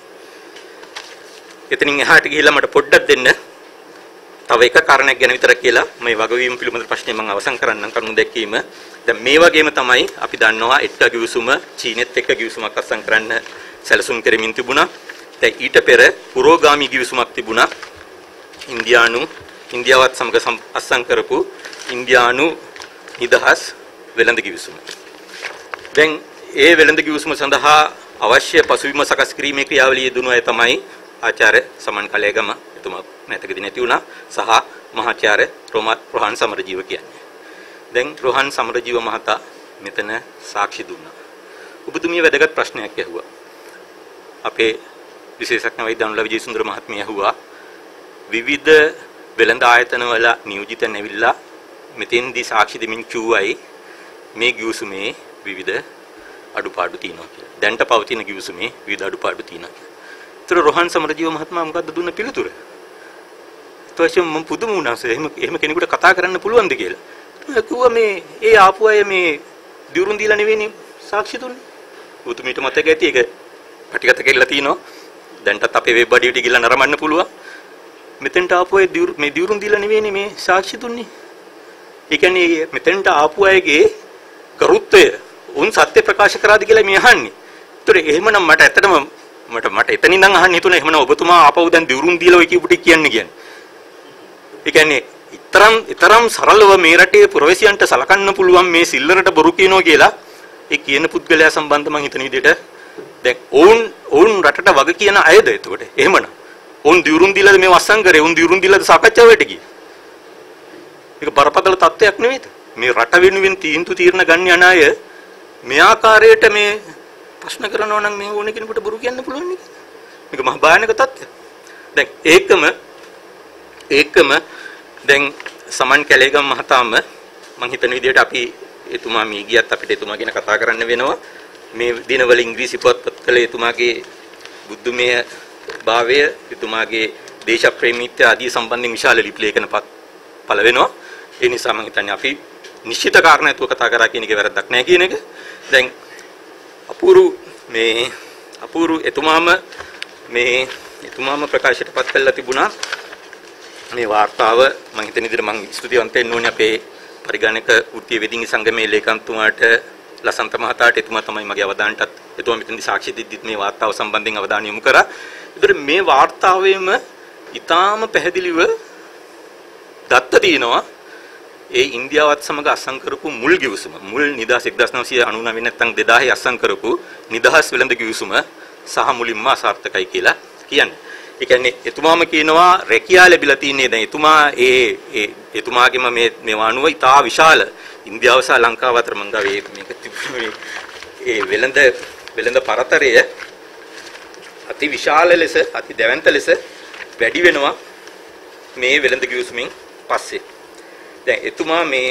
එතනින් එහාට ගිහිල්ලා මට පොඩ්ඩක් දෙන්න තව එක කාරණයක් ගැන විතරක් කියලා මේ වගවීම පිළිබඳ ප්‍රශ්නේ මම අවසන් කරන්නම් කරුණු දැක්වීම. දැන් මේ වගේම තමයි අපි දන්නවා එක්ක ගිවිසුම චීනෙත් එක්ක ගිවිසුමක් අත්සන් කරන්න සැලසුම් කරමින් තිබුණා. දැන් ඊට පෙර පුරෝගාමී ගිවිසුමක් තිබුණා. ඉන්දියානු ඉන්දියාවත් සමග අත්සන් කරපු ඉන්දියානු නිදහස් වෙළඳ ගිවිසුම. දැන් ඒ වෙළඳ ගිවිසුම සඳහා අවශ්‍ය පසුබිම සකස් කිරීමේ ක්‍රියාවලිය දුණු අය තමයි ආචාර්ය සමන් කලේගම එතුමා. නැතකදී නැති වුණා සහ මහාචාර්ය රෝහන් සමරජීව කියන්නේ. දැන් රෝහන් සමරජීව මහතා මෙතන සාක්ෂි දුන්නා. ඔබතුමිය වැදගත් ප්‍රශ්නයක් ඇහුවා. අපේ විශේෂඥ වෛද්‍ය අනුලා විජේසුන්දර මහත්මිය ඇහුවා විවිධ වෙළඳ ආයතන වල නියෝජිත නැවිලා මෙතෙන්දී සාක්ෂි දෙමින් කිව්වයි මේ ගිවිසුමේ විවිධ අඩුපාඩු තියෙනවා කියලා. දැන්ට පවතින ගිවිසුමේ විවිධ අඩුපාඩු තියෙනවා කියලා. ඒතර රෝහන් සමරජීව මහත්මයා මොකද්ද දුන්න පිළිතුර? ඊට මම පුදුම වුණා. එහෙම එහෙම කෙනෙකුට කතා කරන්න පුළුවන්ද කියලා. කිව්වා මේ ඒ ආපු අය මේ දියුරුම් දීලා නෙවෙයි සාක්ෂි දුන්නේ. උතුමීට මතක ඇති ඒක පැටිගත කෙරලා තිනවා. දැන්ටත් අපේ වෙබ් අඩියට ගිහලා නරඹන්න පුළුවන්. මෙතෙන්ට ආපු අය මේ දියුරුම් දීලා නෙවෙයි මේ සාක්ෂි දුන්නේ. ඒ කියන්නේ මෙතෙන්ට ආපු අයගේ කරුත්වය උන් සත්‍ය ප්‍රකාශ කරාද කියලා මේ අහන්නේ. ඒතර එහෙමනම් මට ඇත්තටම මට මට එතනින් නම් අහන්න හිතුණා එහෙමනම් ඔබතුමා ආපහු දැන් දියුරුම් දීලා ඔය කියපු ටික කියන්නේ කියන්නේ. ඒ කියන්නේ ඊතරම් ඊතරම් සරලව මේ රටේ පුරවැසියන්ට සලකන්න පුළුවන් මේ සිල්ලරට බොරු කියනවා කියලා ඒ කියන පුද්ගලයා සම්බන්ධ මම හිතන විදිහට දැන් ඔවුන් ඔවුන් රටට වග කියන අයද එතකොට එහෙමනම් ඔවුන් දියුරුම් දීලාද මේ වස්සම් කරේ ඔවුන් දියුරුම් දීලාද සාකච්ඡාවට ගියේ. ඒක බරපතල තත්ත්වයක් නෙවෙයිද? මේ රට වෙනුවෙන් තීන්දුව తీරන ගන්න යන අය මේ ආකාරයට මේ ප්‍රශ්න කරනවා නම් මේ ඕන කෙනෙකුට බොරු කියන්න පුළුවන් නේ. මේක මහ භයානක තත්ත්වයක්. දැන් ඒකම ඒකම දැන් සමන් කැලේගම මහතාම මම හිතන විදිහට අපි එතුමා මේ ගියත් අපිට එතුමා ගැන කතා කරන්න වෙනවා. මේ දිනවල ඉංග්‍රීසි පුවත්පත්වල එතුමාගේ බුද්ධමය භාවය එතුමාගේ දේශප්‍රේමීත්වය ආදී සම්බන්ධයෙන් විශාල ලිපි ලේඛන පළ වෙනවා. ඒ නිසා මම හිතන්නේ අපි නිශ්චිත කාරණාතුව කතා කරා කියන එක වැරද්දක් නැහැ කියන එක. දැන් අපූරු මේ අපූරු එතුමාම මේ එතුමාම ප්‍රකාශයටපත් කළා තිබුණා මේ වාර්තාව මම හිතන විදිහට මම ස්තුතිවන්ත වෙන්න ඕනේ අපේ පරිගණක වෘත්තීය වෙදින් සංගමේ ලේකම්තුමාට ලසන්ත මහතාට එතුමා තමයි මගේ අවධානයටත් එතුමා මෙතනදී සාක්ෂි දෙද්දිත් මේ වාර්තාව සම්බන්ධයෙන් අවධානය යොමු කරා. ඒතර මේ වාර්තාවෙම ඊටාම පැහැදිලිව දත්ත දිනනවා ඒ ඉන්දියාවත් සමග අත්සන් කරපු මුල් ගිවිසුම මුල් නිදහස් එක්දාස් නවසිය අනූනවය නැත්නම් දෙදාහේ අත්සන් කරපු නිදහස් වෙළඳ ගිවිසුම සහ මුලින්ම අසාර්ථකයි කියලා කියන්නේ. ඒ කියන්නේ එතුමාම කියනවා රැකියාව ලැබිලා තින්නේ දැන් එතුමා ඒ ඒ එතුමාගේම මේ මේවා අනුව ඉතා විශාල ඉන්දියාව සහ ලංකාව අතර මං ගාවේ මේක තිබුණේ ඒ වෙළඳ වෙළඳ පරතරය අති විශාල ලෙස අති දැවැන්ත ලෙස වැඩි වෙනවා මේ වෙළඳ ගිවිසුමින් පස්සේ. දැන් එතුමා මේ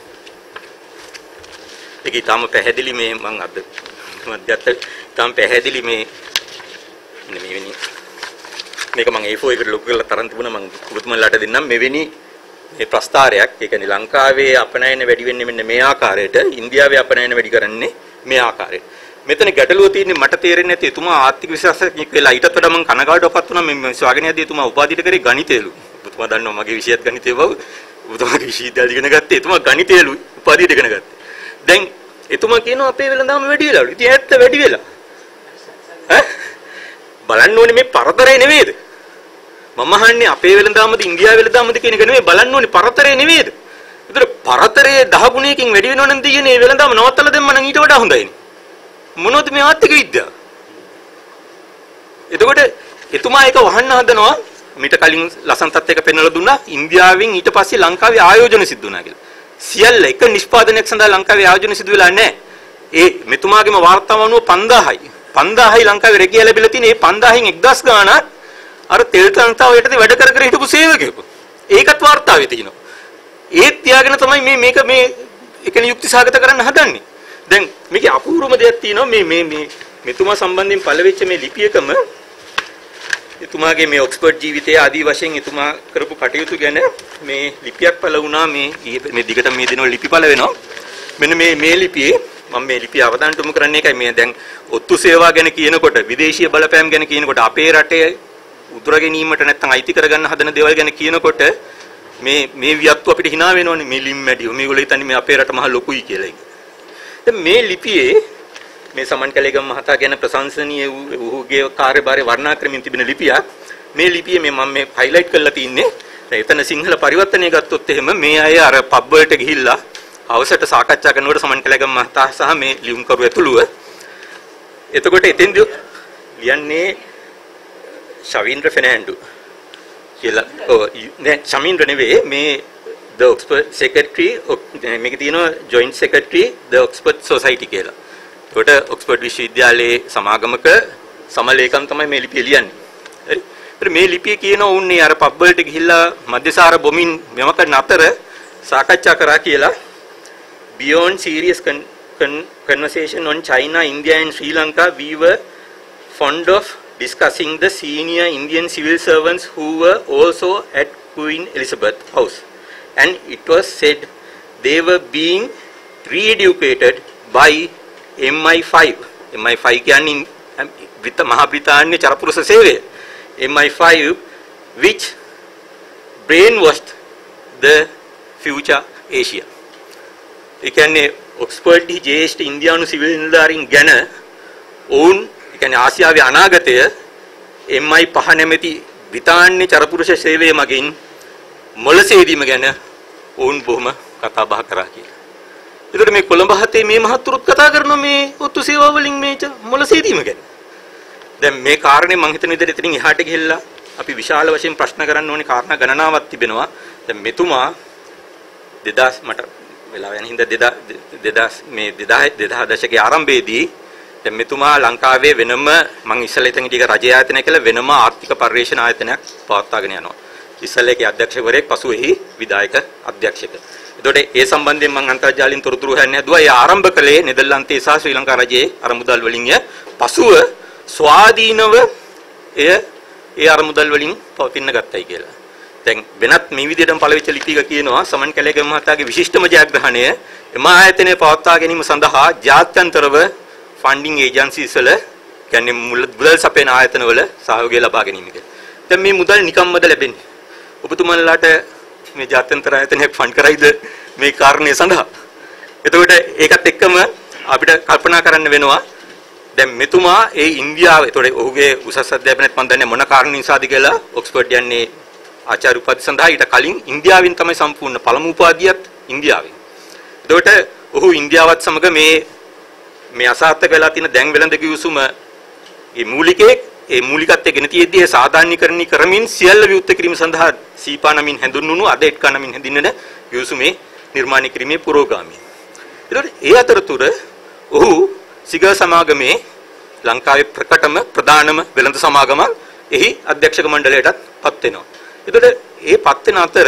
ඒක ඊටම පැහැදිලි මේ මම අද මධ්‍යස්ථ ඊටම පැහැදිලි මේ මෙවැනි මේක මම ඒ ෆෝ එකට ලොකු කරලා තරම් තිබුණා මම ඔබතුමාලාට දෙන්නම් මෙවැනි මේ ප්‍රස්තාරයක්. ඒ කියන්නේ ලංකාවේ අපනයන වැඩි වෙන්නේ මෙන්න මේ ආකාරයට ඉන්දියාවේ අපනයන වැඩි කරන්නේ මේ ආකාරයට. මෙතන ගැටලුව තියෙන්නේ මට තේරෙන්නේ නැති එතුමා ආර්ථික විශේෂඥයෙක් වෙලා ඊටත් වඩා මම කනගාටුවපත් වුණා මේ ස්වාගතය යදී එතුමා උපාධියට කරේ ගණිතයලු. ඔබතුමා දන්නවා මගේ විෂයත් ගණිතය බව. ඔබතුමාගේ විශ්වවිද්‍යාලය ඉගෙන ගත්තේ එතුමා ගණිතයලු උපාධියට ඉගෙන ගත්තේ. දැන් එතුමා කියනවා අපේ වෙළඳාම වැඩි වෙලාලු. ඉතින් ඇත්ත වැඩි වෙලා. ඈ බලන්න ඕනේ මේ පරතරය නෙවෙයිද? මම අහන්නේ අපේ වෙළඳාමද ඉන්දියාවේ වෙළඳාමද කියන එක නෙවෙයි බලන්න ඕනේ පරතරය නෙවෙයිද? ඒතර පරතරයේ දහ ගුණයකින් වැඩි වෙනව නම් තියෙන්නේ මේ වෙළඳාම නවත්තලා දෙන්න නම් ඊට වඩා හොඳයිනේ. මොනවද මේ ආර්ථික විද්‍යාව? එතකොට එතුමා ඒක වහන්න හදනවා මීට කලින් ලසන්තත් එක පෙන්වලා දුන්නා ඉන්දියාවෙන් ඊට පස්සේ ලංකාවේ ආයෝජන සිද්ධ වුණා කියලා. සියල්ල එක නිෂ්පාදනයක් සඳහා ලංකාවේ ආයෝජන සිදු වෙලා නැහැ. ඒ මෙතුමාගේම වාර්තාව අනුව පන්දාහයි. පන්දාහයි ලංකාවේ රැකියාව ලැබිලා තියෙන. ඒ පන්දාහෙන් එක්දහස් ගාණක් අර තෙල් සංස්ථාව යටතේ වැඩ කර කර හිටපු සේවකයෙකු. ඒකත් වාර්තාවේ තියෙනවා. ඒත් තියාගෙන තමයි මේ මේක මේ එකන යුක්තිසහගත කරන්න හදන්නේ. දැන් මේකේ අපූර්වම දෙයක් තියෙනවා මේ මේ මේ මෙතුමා සම්බන්ධයෙන් පළවෙච්ච මේ ලිපියකම එතුමාගේ මේ ඔක්ස්ෆර්ඩ් ජීවිතයේ ආදී වශයෙන් එතුමා කරපු කටයුතු ගැන මේ ලිපියක් පළ වුණා මේ මේ දිගට මේ දිනවල ලිපි පළ වෙනවා. මෙන්න මේ මේ ලිපියේ මම මේ ලිපිය අවධානයට යොමු කරන්නේ එකයි මේ දැන් ඔත්තු සේවා ගැන කියනකොට විදේශීය බලපෑම් ගැන කියනකොට අපේ රටේ උදුර ගැනීමට නැත්නම් අයිති කරගන්න හදන දේවල් ගැන කියනකොට මේ මේ වියත්තු අපිට hina වෙනවනේ මේ ලිම්මැඩියෝ මේගොල්ලෝ හිතන්නේ මේ අපේ රට මහ ලොකුයි කියලා. දැන් මේ ලිපියේ මේ සමන් කැලේගම මහතා ගැන ප්‍රශංසනීය වූගේ කාර්යභාරය වර්ණනා කරමින් තිබෙන ලිපියක්. මේ ලිපියේ මේ මම මේ හයිලයිට් කරලා තින්නේ. දැන් එතන සිංහල පරිවර්තනය ගත්තොත් එහෙම මේ අය අර පබ් වලට ගිහිල්ලා අවසට සාකච්ඡා කරනකොට සමන් කැලේගම මහතා සහ මේ ලියුම්කරු ඇතුළුව එතකොට එතෙන්දී ලියන්නේ ශවීන්ද්‍ර ෆෙර්නෑන්ඩෝ කියලා. ඔව් නෑ ශමීන්ද්‍ර නෙවෙයි මේ the Oxford secretary මේක තියෙනවා joint secretary the Oxford society කියලා. ඒකට ඔක්ස්ෆර්ඩ් විශ්වවිද්‍යාලයේ සමාගමක සමලේකම් තමයි මේ ලිපිය ලියන්නේ. හරි. ඒත් මේ ලිපිය කියන උන්නේ අර පබ් වලට ගිහිල්ලා මධ්‍යසාර බොමින් මෙම කරන අතර සාකච්ඡා කරා කියලා beyond serious con con conversation on China, India and Sri Lanka, we were fond of discussing the senior Indian civil servants who were also at Queen Elizabeth House. And it was said they were being re-educated by M I five. M I five කියන්නේ විත මහා බ්‍රිතාන්‍ය චරපුරුෂ සේවය. M I five which brainwashed the future Asia. ඒ කියන්නේ Oxford ජේෂ්ඨ ඉන්දියානු civil නිලධාරීන් ගැන ඔවුන් ඒ කියන්නේ ආසියාවේ අනාගතය M I five නැමැති බ්‍රිතාන්‍ය චරපුරුෂ සේවය මගින් මොළසේදීම ගැන ඔවුන් බොහොම කතා බහ කරා කියලා. ඒකට මේ කොළඹ හතේ මේ මහතුරුත් කතා කරන මේ ඔත්තු සේවා වලින් මේ මොළසේදීම ගැන. දැන් මේ කාරණේ මම හිතන විදිහට එතනින් එහාට ගිහිල්ලා අපි විශාල වශයෙන් ප්‍රශ්න කරන්න ඕනේ කාරණා ගණනාවක් තිබෙනවා. දැන් මෙතුමා දෙදාස් මට වෙලාව යන හින්දා දෙදාස් මේ දෙදාස් දශකයේ ආරම්භයේදී දැන් මෙතුමා ලංකාවේ වෙනම මම ඉස්සෙල්ලා ඉතින් ටික රජය ආයතනය කියලා වෙනම ආර්ථික පරිශ්‍රණ ආයතනයක් පවත්වාගෙන යනවා. ඉස්සෙල්ලා ඒකේ අධ්‍යක්ෂකවරයෙක් පසුව එහි විධායක අධ්‍යක්ෂක. එතකොට ඒ සම්බන්ධයෙන් මම අන්තර්ජාලයෙන් තොරතුරු හොයන්න හැදුවා. ඒ ආරම්භ කළේ නෙදර්ලන්තයේ සහ ශ්‍රී ලංකා රජයේ අරමුදල් වලින් ය. පසුව ස්වාධීනව එය ඒ අරමුදල් වලින් පවතින්න ගත්තයි කියලා. දැන් වෙනත් මේ විදිහටම පළවෙච්ච ලිපියක කියනවා සමන් කැලේගම මහතාගේ විශිෂ්ටම ජයග්‍රහණය එම ආයතනය පවත්වා ගැනීම සඳහා ජාත්‍යන්තරව ෆන්ඩින් ඒජන්සිස් වල කියන්නේ මුදල් සපයන ආයතන වල සහයෝගය ලබා ගැනීම කියලා. දැන් මේ මුදල් නිකම්මද ලැබෙන්නේ? ඔබතුමන්ලාට මේ ජාත්‍යන්තර ආයතනයක් ෆන්ඩ් කරයිද මේ කාරණේ සඳහා? එතකොට ඒකත් එක්කම අපිට කල්පනා කරන්න වෙනවා දැන් මෙතුමා ඒ ඉන්දියාව එතකොට ඔහුගේ උසස් අධ්‍යාපනයත් මම දන්නේ මොන කාරණේ නිසාද කියලා ඔක්ස්ෆර්ඩ් යන්නේ ආචාර්ය උපාධි සඳහා ඊට කලින් ඉන්දියාවෙන් තමයි සම්පූර්ණ පළමු උපාධියත් ඉන්දියාවෙන්. එතකොට ඔහු ඉන්දියාවත් සමග මේ මේ අසාර්ථක වෙලා තියෙන දැන් වෙළඳ කිවිසුම මේ මූලිකයේ ඒ මූලිකත්වයේ ගෙන තියෙද්දී සාධාරණීකරණී කරමින් සියල්ල විවෘත කිරීම සඳහා සීපා නමින් හැඳුන්වුණු අද එට්කා නමින් හැඳින්වෙන කිවිසුමේ නිර්මාණය කිරීමේ පුරෝගාමී. එතකොට ඒ අතරතුර ඔහු සිග සමාගමේ ලංකාවේ ප්‍රකටම ප්‍රධානම වෙළඳ සමාගමක් එහි අධ්‍යක්ෂක මණ්ඩලයටත් පත් වෙනවා. එතකොට ඒ පත් වෙන අතර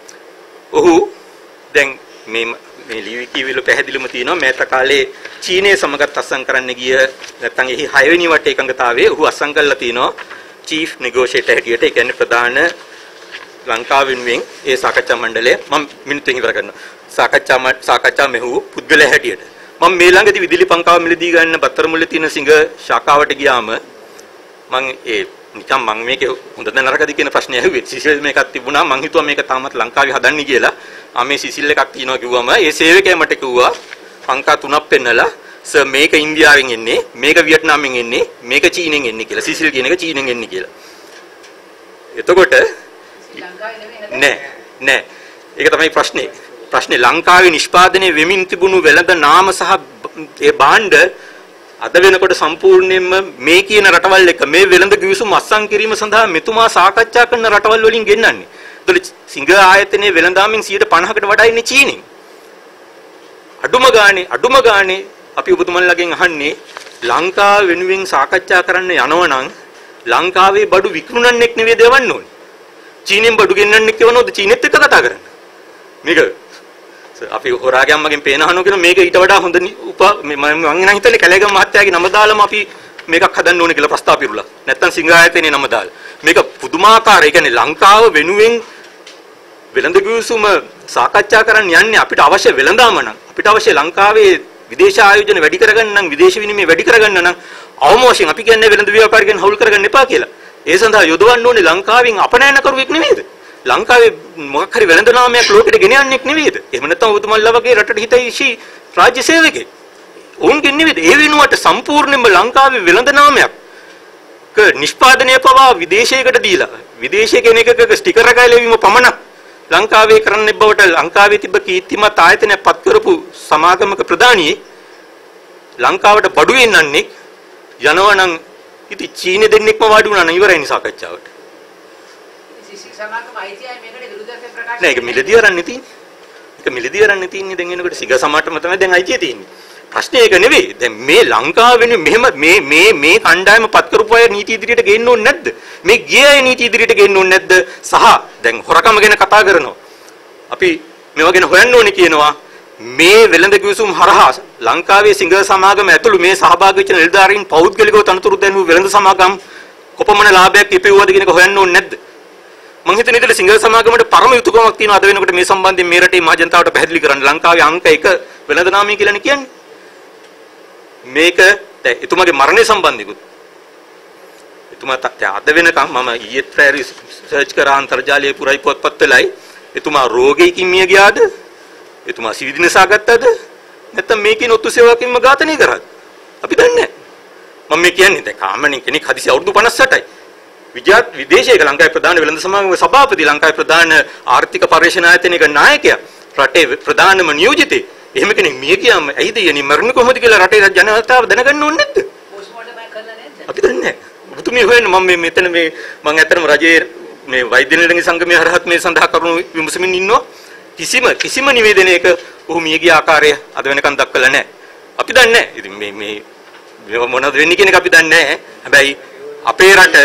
ඔහු දැන් මේ මේ ලිවිකී වල පැහැදිලිම තියෙනවා මේත කාලේ චීනයේ සමගත් අත්සන් කරන්න ගිය නැත්නම් එහි හය වෙනි වට එකඟතාවයේ ඔහු අත්සන් කළා තියෙනවා චීෆ් නෙගෝෂියේටර් හැටියට. ඒ කියන්නේ ප්‍රධාන ලංකාව වෙනුවෙන් ඒ සාකච්ඡා මණ්ඩලය මම මිනිත්තුකින් ඉවර කරනවා. සාකච්ඡා සාකච්ඡා මෙහු පුද්ගලයා හැටියට මම මේ ළඟදී විදුලි පංකාව මිලදී ගන්න බත්තර මුල්ලේ තියෙන සිංහ ශාඛාවට ගියාම මම ඒ නිකන් මම මේක හොඳද නරකද කියන ප්‍රශ්නේ ඇහුවේ. සිසිල් මේකක් තිබුණා මම හිතුවා මේක තාමත් ලංකාවේ හදන්නේ කියලා. ආ මේ සිසිල් එකක් තියෙනවා කිව්වම ඒ සේවකයා මට කිව්වා පංකා තුනක් පෙන්නලා සර් මේක ඉන්දියාවෙන් එන්නේ මේක වියට්නාමෙන් එන්නේ මේක චීනෙන් එන්නේ කියලා. සිසිල් කියන එක චීනෙන් එන්නේ කියලා. එතකොට නෑ නෑ ඒක තමයි ප්‍රශ්නේ. ප්‍රශ්නේ ලංකාවේ නිෂ්පාදනය වෙමින් තිබුණු වෙළඳ නාම සහ ඒ භාණ්ඩ අද වෙනකොට සම්පූර්ණයෙන්ම මේ කියන රටවල් එක මේ වෙළඳ කිවිසුම් අත්සන් කිරීම සඳහා මෙතුමා සාකච්ඡා කරන රටවල් වලින් ගෙන්නන්නේ. ඒතකොට සිංහ ආයතනයේ වෙළඳාමින් සියයට පනහකට වඩා ඉන්නේ චීනෙන්. අඩුම ගානේ අඩුම ගානේ අපි ඔබතුමන්ලාගෙන් අහන්නේ ලංකාව වෙනුවෙන් සාකච්ඡා කරන්න යනවනම් ලංකාවේ බඩු විකුණන්නෙක් නෙවෙයි දෙවන්න ඕනේ. චීනෙන් බඩු ගෙන්නන්නෙක් කියවනොත් චීනෙත් එක්ක කතා කරන්න. මේක අපි හොරාගේ අම්මගෙන් පේන අහනවා කියන මේක ඊට වඩා හොඳ උපා මම නම් හිතන්නේ කැලේගම මහත්තයාගේ නම දාලාම අපි මේකක් හදන්න ඕනේ කියලා ප්‍රස්තාව පිරුලා. නැත්තම් සිංහ ආයතනයේ නම දාලා. මේක පුදුමාකාර. ඒ කියන්නේ ලංකාව වෙනුවෙන් වෙළඳ කිවිසුම සාකච්ඡා කරන්න යන්නේ අපිට අවශ්‍ය වෙළඳාම නම් අපිට අවශ්‍ය ලංකාවේ විදේශ ආයෝජන වැඩි කරගන්න නම් විදේශ විනිමය වැඩි කරගන්න නම් අවම වශයෙන් අපි කියන්නේ වෙළඳ ව්‍යාපාරිකයන් හවුල් කරගන්න එපා කියලා. ඒ සඳහා යොදවන්න ඕනේ ලංකාවෙන් අපනයන කරුවෙක් නෙමෙයිද? ලංකාවේ මොකක් හරි වෙළඳ නාමයක් ලෝකෙට ගෙන යන්නෙක් නෙවෙයිද? එහෙම නැත්නම් ඔබතුමන්ලා වගේ රටට හිතයිෂී රාජ්‍ය සේවකෙක්. උන්ගෙන් නෙවෙයිද? ඒ වෙනුවට සම්පූර්ණයෙන්ම ලංකාවේ වෙළඳ නාමයක් ක නිෂ්පාදනය පවා විදේශයකට දීලා විදේශයේ කෙනෙක්ක ස්ටිකර් එකයි ලැබීම පමණක් ලංකාවේ කරන්න බවට ලංකාවේ තිබ්බ කීර්තිමත් ආයතනයක් පත් කරපු සමාගමක ප්‍රධානී ලංකාවට බඩු වෙන්නන්නේ යනවනම් ඉතින් චීනෙ දෙන්නෙක්ම වාඩි වුණා නම් ඉවරයි නේ සාකච්ඡාවට. සමාගම අයිතියි මේකට විරුද්ධව ප්‍රකාශ නෑ ඒක මිලදී අරන්නේ තියෙන්නේ. ඒක මිලදී අරන්නේ තියෙන්නේ දැන් එනකොට සිඟ සමාටම තමයි දැන් අයිතිය තියෙන්නේ. ප්‍රශ්නේ ඒක නෙවෙයි. දැන් මේ ලංකාවෙන්නේ මෙහෙම මේ මේ මේ කණ්ඩායම පත් කරපු අය නීති ඉදිරියට ගේන්න ඕනේ නැද්ද? මේ ගිය අය නීති ඉදිරියට ගේන්න ඕනේ නැද්ද? සහ දැන් හොරකම ගැන කතා කරනවා. අපි මේවා ගැන හොයන්න ඕනේ කියනවා. මේ වෙළඳ කිවිසුම් හරහා ලංකාවේ සිංහල සමාගම ඇතුළු මේ සහභාගී වෙච්ච නිලධාරීන් පෞද්ගලිකව තනතුරු දැනුව වෙළඳ සමාගම් කොපමණ ලාභයක් ඉපෙවුවද කියන එක හොයන්න ඕනේ නැද්ද? මම හිතන විදිහට සිංහල සමාගමට පරම යුතුයකමක් තියෙනවා අද වෙනකොට මේ සම්බන්ධයෙන් මේ රටේ මහ ජනතාවට පැහැදිලි කරන්න. ලංකාවේ අංක එක වෙළඳ නාමය කියලානේ කියන්නේ. මේක දැන් එතුමාගේ මරණය සම්බන්ධිකුත් එතුමා අද වෙනකම් මම ඊයේ ෆෑරි සර්ච් කරා අන්තර්ජාලයේ පුරයි පොත්පත් වලයි එතුමා රෝගයකින් මිය ගියාද? එතුමා සිවිදි නිසා ගත්තද? නැත්නම් මේකේ නොත්තු සේවකින්ම ඝාතනය කරාද? අපි දන්නේ නැහැ. මම මේ කියන්නේ දැන් කාමණේ කෙනෙක් හදිසි අවුරුදු පනස් අටයි. විජාත් විදේශයක ලංකාවේ ප්‍රධාන වෙළඳ සමාගමේ සභාපති ලංකාවේ ප්‍රධාන ආර්ථික පරිශ්‍රණ ආයතනයක නායකයා රටේ ප්‍රධානම නියෝජිතේ එහෙම කෙනෙක් මිය ගියාම ඇයිද යන්නේ මරණ කොහොමද කියලා රටේ ජනතාව දැනගන්න ඕනේ නැද්ද? පෝස්ට්මෝර්ටම් එක කරලා නැද්ද? අපි දන්නේ නැහැ. ඔබතුමිය හොයන්න මම මේ මෙතන මේ මම ඇත්තටම රජයේ මේ වෛද්‍ය නිලධාරී සංගමයේ හරහත් මේ සඳහා කරුණු විමසමින් ඉන්නවා. කිසිම කිසිම නිවේදනයක ඔහු මිය ගිය ආකාරය අද වෙනකන් දක්වලා නැහැ. අපි දන්නේ නැහැ. ඉතින් මේ මේ මොනවද වෙන්නේ කියන එක අපි දන්නේ නැහැ. හැබැයි අපේ රට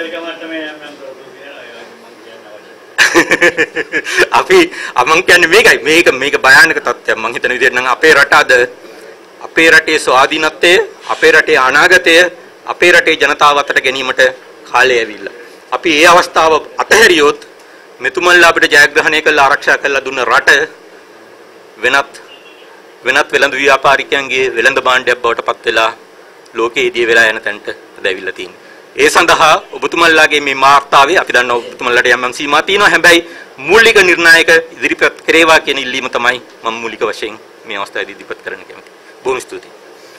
අපි මම කියන්නේ මේකයි මේක මේක භයානක තත්ත්වයක් මම හිතන විදිහට නම් අපේ රට අද අපේ රටේ ස්වාධීනත්වය අපේ රටේ අනාගතය අපේ රටේ ජනතාව අතට ගැනීමට කාලය ඇවිල්ලා අපි ඒ අවස්ථාව අතහැරියොත් මෙතුමන්ලා අපිට ජයග්‍රහණය කළ ආරක්ෂා කළා දුන්න රට වෙනත් වෙනත් වෙළඳ ව්‍යාපාරිකයන්ගේ වෙළඳ භාණ්ඩයක් බවට පත් වෙලා ලෝකයේදී වෙලා යන තැනට දැවිලා තියෙනවා. ඒ සඳහා ඔබතුමන්ලාගේ මේ වාර්තාවේ අපි දන්නවා ඔබතුමන්ලාට යම් යම් සීමා තියෙනවා. හැබැයි මූලික නිර්ණායක ඉදිරිපත් කරේවා කියන ඉල්ලීම තමයි මම මූලික වශයෙන් මේ අවස්ථාවේදී ඉදිරිපත් කරන්න කැමතියි. බොහොම ස්තුතියි.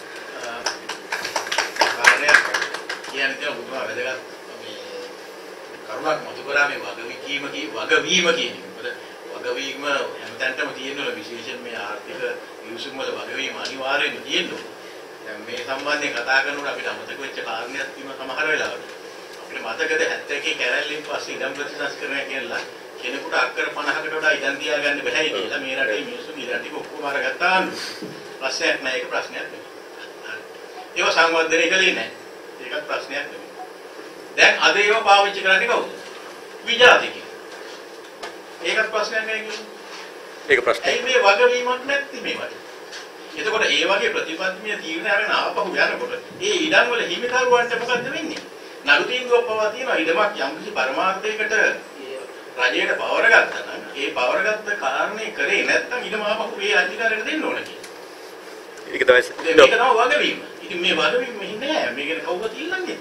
කරුණක් මතු කරා මේ වගවීම කී වගවීම කියන එක. මොකද වගවීම හැමතැනටම තියෙනවා විශේෂයෙන් මේ ආර්ථික විශ්සුම් වල වගවීම අනිවාර්යයෙන්ම තියෙනවා. දැන් මේ සම්බන්ධයෙන් කතා කරනකොට අපිට අමතක වෙච්ච කාරණයක් තියෙනවා සමහර වෙලාවට. අපිට මතකද හැත්තෑ එකේ කැරැල්ලෙන් පස්සේ ඉඩම් ප්‍රතිසංස්කරණය කියලා කෙනෙකුට අක්කර පනහකට වඩා ඉඩම් තියාගන්න බැහැ කියලා මේ රටේ මිනිස්සු ඉඩම් ටික ඔක්කොම අරගත්තාම ප්‍රශ්නයක් නෑ. ඒක ප්‍රශ්නයක් නෙවෙයි. ඒව සංවර්ධනය කළේ නෑ. ඒකත් ප්‍රශ්නයක් නෙවෙයි. දැන් අද ඒවා පාවිච්චි කරන්නේ කවුද? විජාතිකයෝ. ඒකත් ප්‍රශ්නයක් නෑ කියන්නේ. ඒක ප්‍රශ්නයක්. ඒ මේ වගවීමක් නැති මේවට. එතකොට ඒ වගේ ප්‍රතිපත්තිය තීරණය අරගෙන ආපහු යනකොට ඒ ඉඩම් වල හිමිකරුවන්ට මොකද්ද වෙන්නේ? නඩු තීන්දුවක් පවා තියෙනවා ඉඩමක් යම්කිසි පරමාර්ථයකට රජයට පවර ගත්තා නම් ඒ පවර ගත්ත කාරණේ කරේ නැත්නම් ඉඩම ආපහු ඒ අධිකාරියට දෙන්න ඕන කියලා. ඒක තමයි. මේක තමයි වගවීම. ඉතින් මේ වගවීම මෙහින්නේ නැහැ. මේක කවුරුත් ඉල්ලන්නේ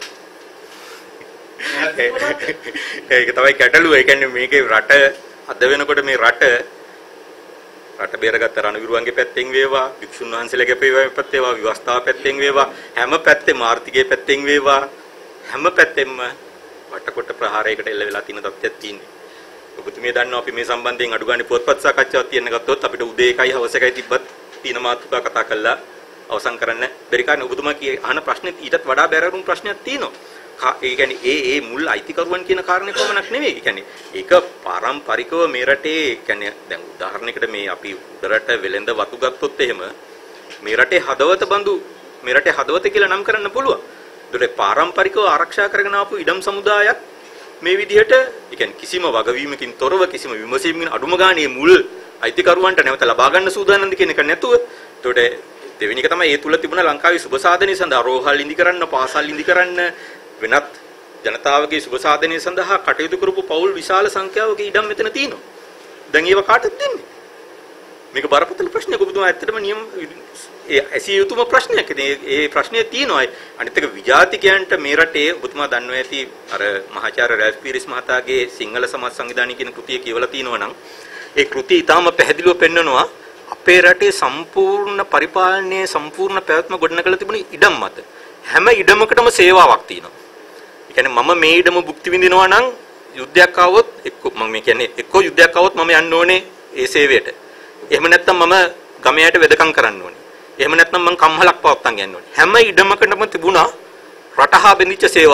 නැහැ. ඒක තමයි ගැටලුව. ඒ කියන්නේ මේකේ රට අද වෙනකොට මේ රට රට බේරගත්ත රණවිරුවන්ගේ පැත්තෙන් වේවා, වික්ෂුන් වහන්සේලාගේ පැත්තෙන් වේවා, විවස්ථාව පැත්තෙන් වේවා, හැම පැත්තෙම ආර්ථිකයේ පැත්තෙන් වේවා, හැම පැත්තෙම වටකොට ප්‍රහාරයකට එල්ල වෙලා තියෙන තත්ත්වයක් තියෙනවා. ඔබතුමිය දන්නවා අපි මේ සම්බන්ධයෙන් අඩු ගන්න පොත්පත් සාකච්ඡාවක් තියෙන ගත්තොත් අපිට උදේ එකයි හවස එකයි තිබ්බත් තියෙන මාතෘකා කතා කරලා අවසන් කරන්න බැරි කාරණේ ඔබතුමා කිය අහන ප්‍රශ්නෙත් ඊටත් වඩා බැරරුම් ප්‍රශ්නයක් තියෙනවා. ඒ කියන්නේ ඒ ඒ මුල් අයිතිකරුවන් කියන කාරණේ කොමනක් නෙවෙයි. ඒ කියන්නේ ඒක පාරම්පරිකව මේ රටේ කියන්නේ දැන් උදාහරණයකට මේ අපි උඩරට වෙළඳ වතු ගත්තොත් එහෙම මේ රටේ හදවත බඳු මේ රටේ හදවත කියලා නම් කරන්න පුළුවන්. ඒකට පාරම්පරිකව ආරක්ෂා කරගෙන ආපු ඉඩම් සමුදායක් මේ විදිහට ඒ කියන්නේ කිසිම වගවීමකින් තොරව කිසිම විමසීමකින් අඩුම ගානේ මුල් අයිතිකරුවන්ට නැවත ලබා ගන්න සූදානම්ද කියන එක නැතුව ඒකට දෙවෙනි එක තමයි ඒ තුල තිබුණ ලංකාවේ සුබ සාධනය සඳහා රෝහල් ඉදි කරන්න, පාසල් ඉදි කරන්න වෙනත් ජනතාවගේ සුබ සාධනය සඳහා කටයුතු කරපු පවුල් විශාල සංඛ්‍යාවක ඉඩම් මෙතන තියෙනවා. දැන් ඒව කාටද දෙන්නේ? මේක බරපතල ප්‍රශ්නයක්. ඔබතුමා ඇත්තටම නියම ඒ ඇසිය යුතුම ප්‍රශ්නයක්. ඉතින් ඒ ප්‍රශ්නේ තියෙනවා. අනිත් එක විජාතිකයන්ට මේ රටේ ඔබතුමා දන්නවා ඇති අර මහාචාර්ය රැස් පීරිස් මහතාගේ සිංහල සමාජ සංවිධානය කියන කෘතිය කියවලා තියෙනවා නම් ඒ කෘතිය ඊටාම පැහැදිලිව පෙන්නනවා අපේ රටේ සම්පූර්ණ පරිපාලනයේ සම්පූර්ණ පැවැත්ම ගොඩනගලා තිබුණ ඉඩම් මත හැම ඉඩමකටම සේවාවක් තියෙනවා. ඒ කියන්නේ මම මේ ඉඩම භුක්ති විඳිනවා නම් යුද්ධයක් ආවොත් එක්ක මම මේ කියන්නේ එක්ක යුද්ධයක් ආවොත් මම යන්න ඕනේ ඒ සේවයට. එහෙම නැත්නම් මම ගමයට වෙදකම් කරන්න ඕනේ. එහෙම නැත්නම් මම කම්හලක් පවත්තන් යන්න ඕනේ. හැම ඉඩමකටම තිබුණා රටහා බෙදිච්ච සේවාවක්.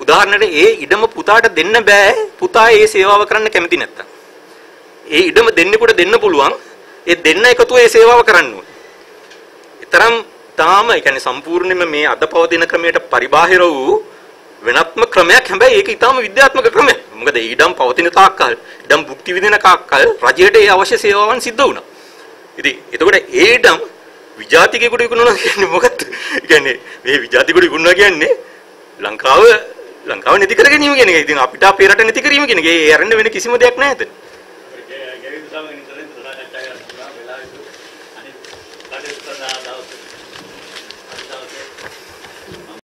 උදාහරණයට ඒ ඉඩම පුතාට දෙන්න බෑ පුතා ඒ සේවාව කරන්න කැමති නැත්තම්. ඒ ඉඩම දෙන්නෙකුට දෙන්න පුළුවන් ඒ දෙන්න එකතුව ඒ සේවාව කරන්න ඕනේ. ඊතරම් තාම ඒ කියන්නේ සම්පූර්ණයෙන්ම මේ අද පවතින ක්‍රමයට පරිබාහිර වූ වෙනත්ම ක්‍රමයක්. හැබැයි ඒක ඊටාම විද්‍යාත්මක ක්‍රමයක්. මොකද ඒ ඉඩම් පවතින තාක්කල් ඉඩම් භුක්ති විඳින තාක්කල් රජයට ඒ අවශ්‍ය සේවාවන් සිද්ධ වුණා. ඉතින් එතකොට ඒ ඉඩම් විජාතිකයෙකුට විකුණනවා කියන්නේ මොකක්ද? ඒ කියන්නේ මේ විජාතිකයෙකුට විකුණනවා කියන්නේ ලංකාව ලංකාව නැති කර ගැනීම කියන එක. ඉතින් අපිට අපේ රට නැති කිරීම කියන එක. ඒ ඇරෙන්න වෙන කිසිම දෙයක් නැහැ එතන.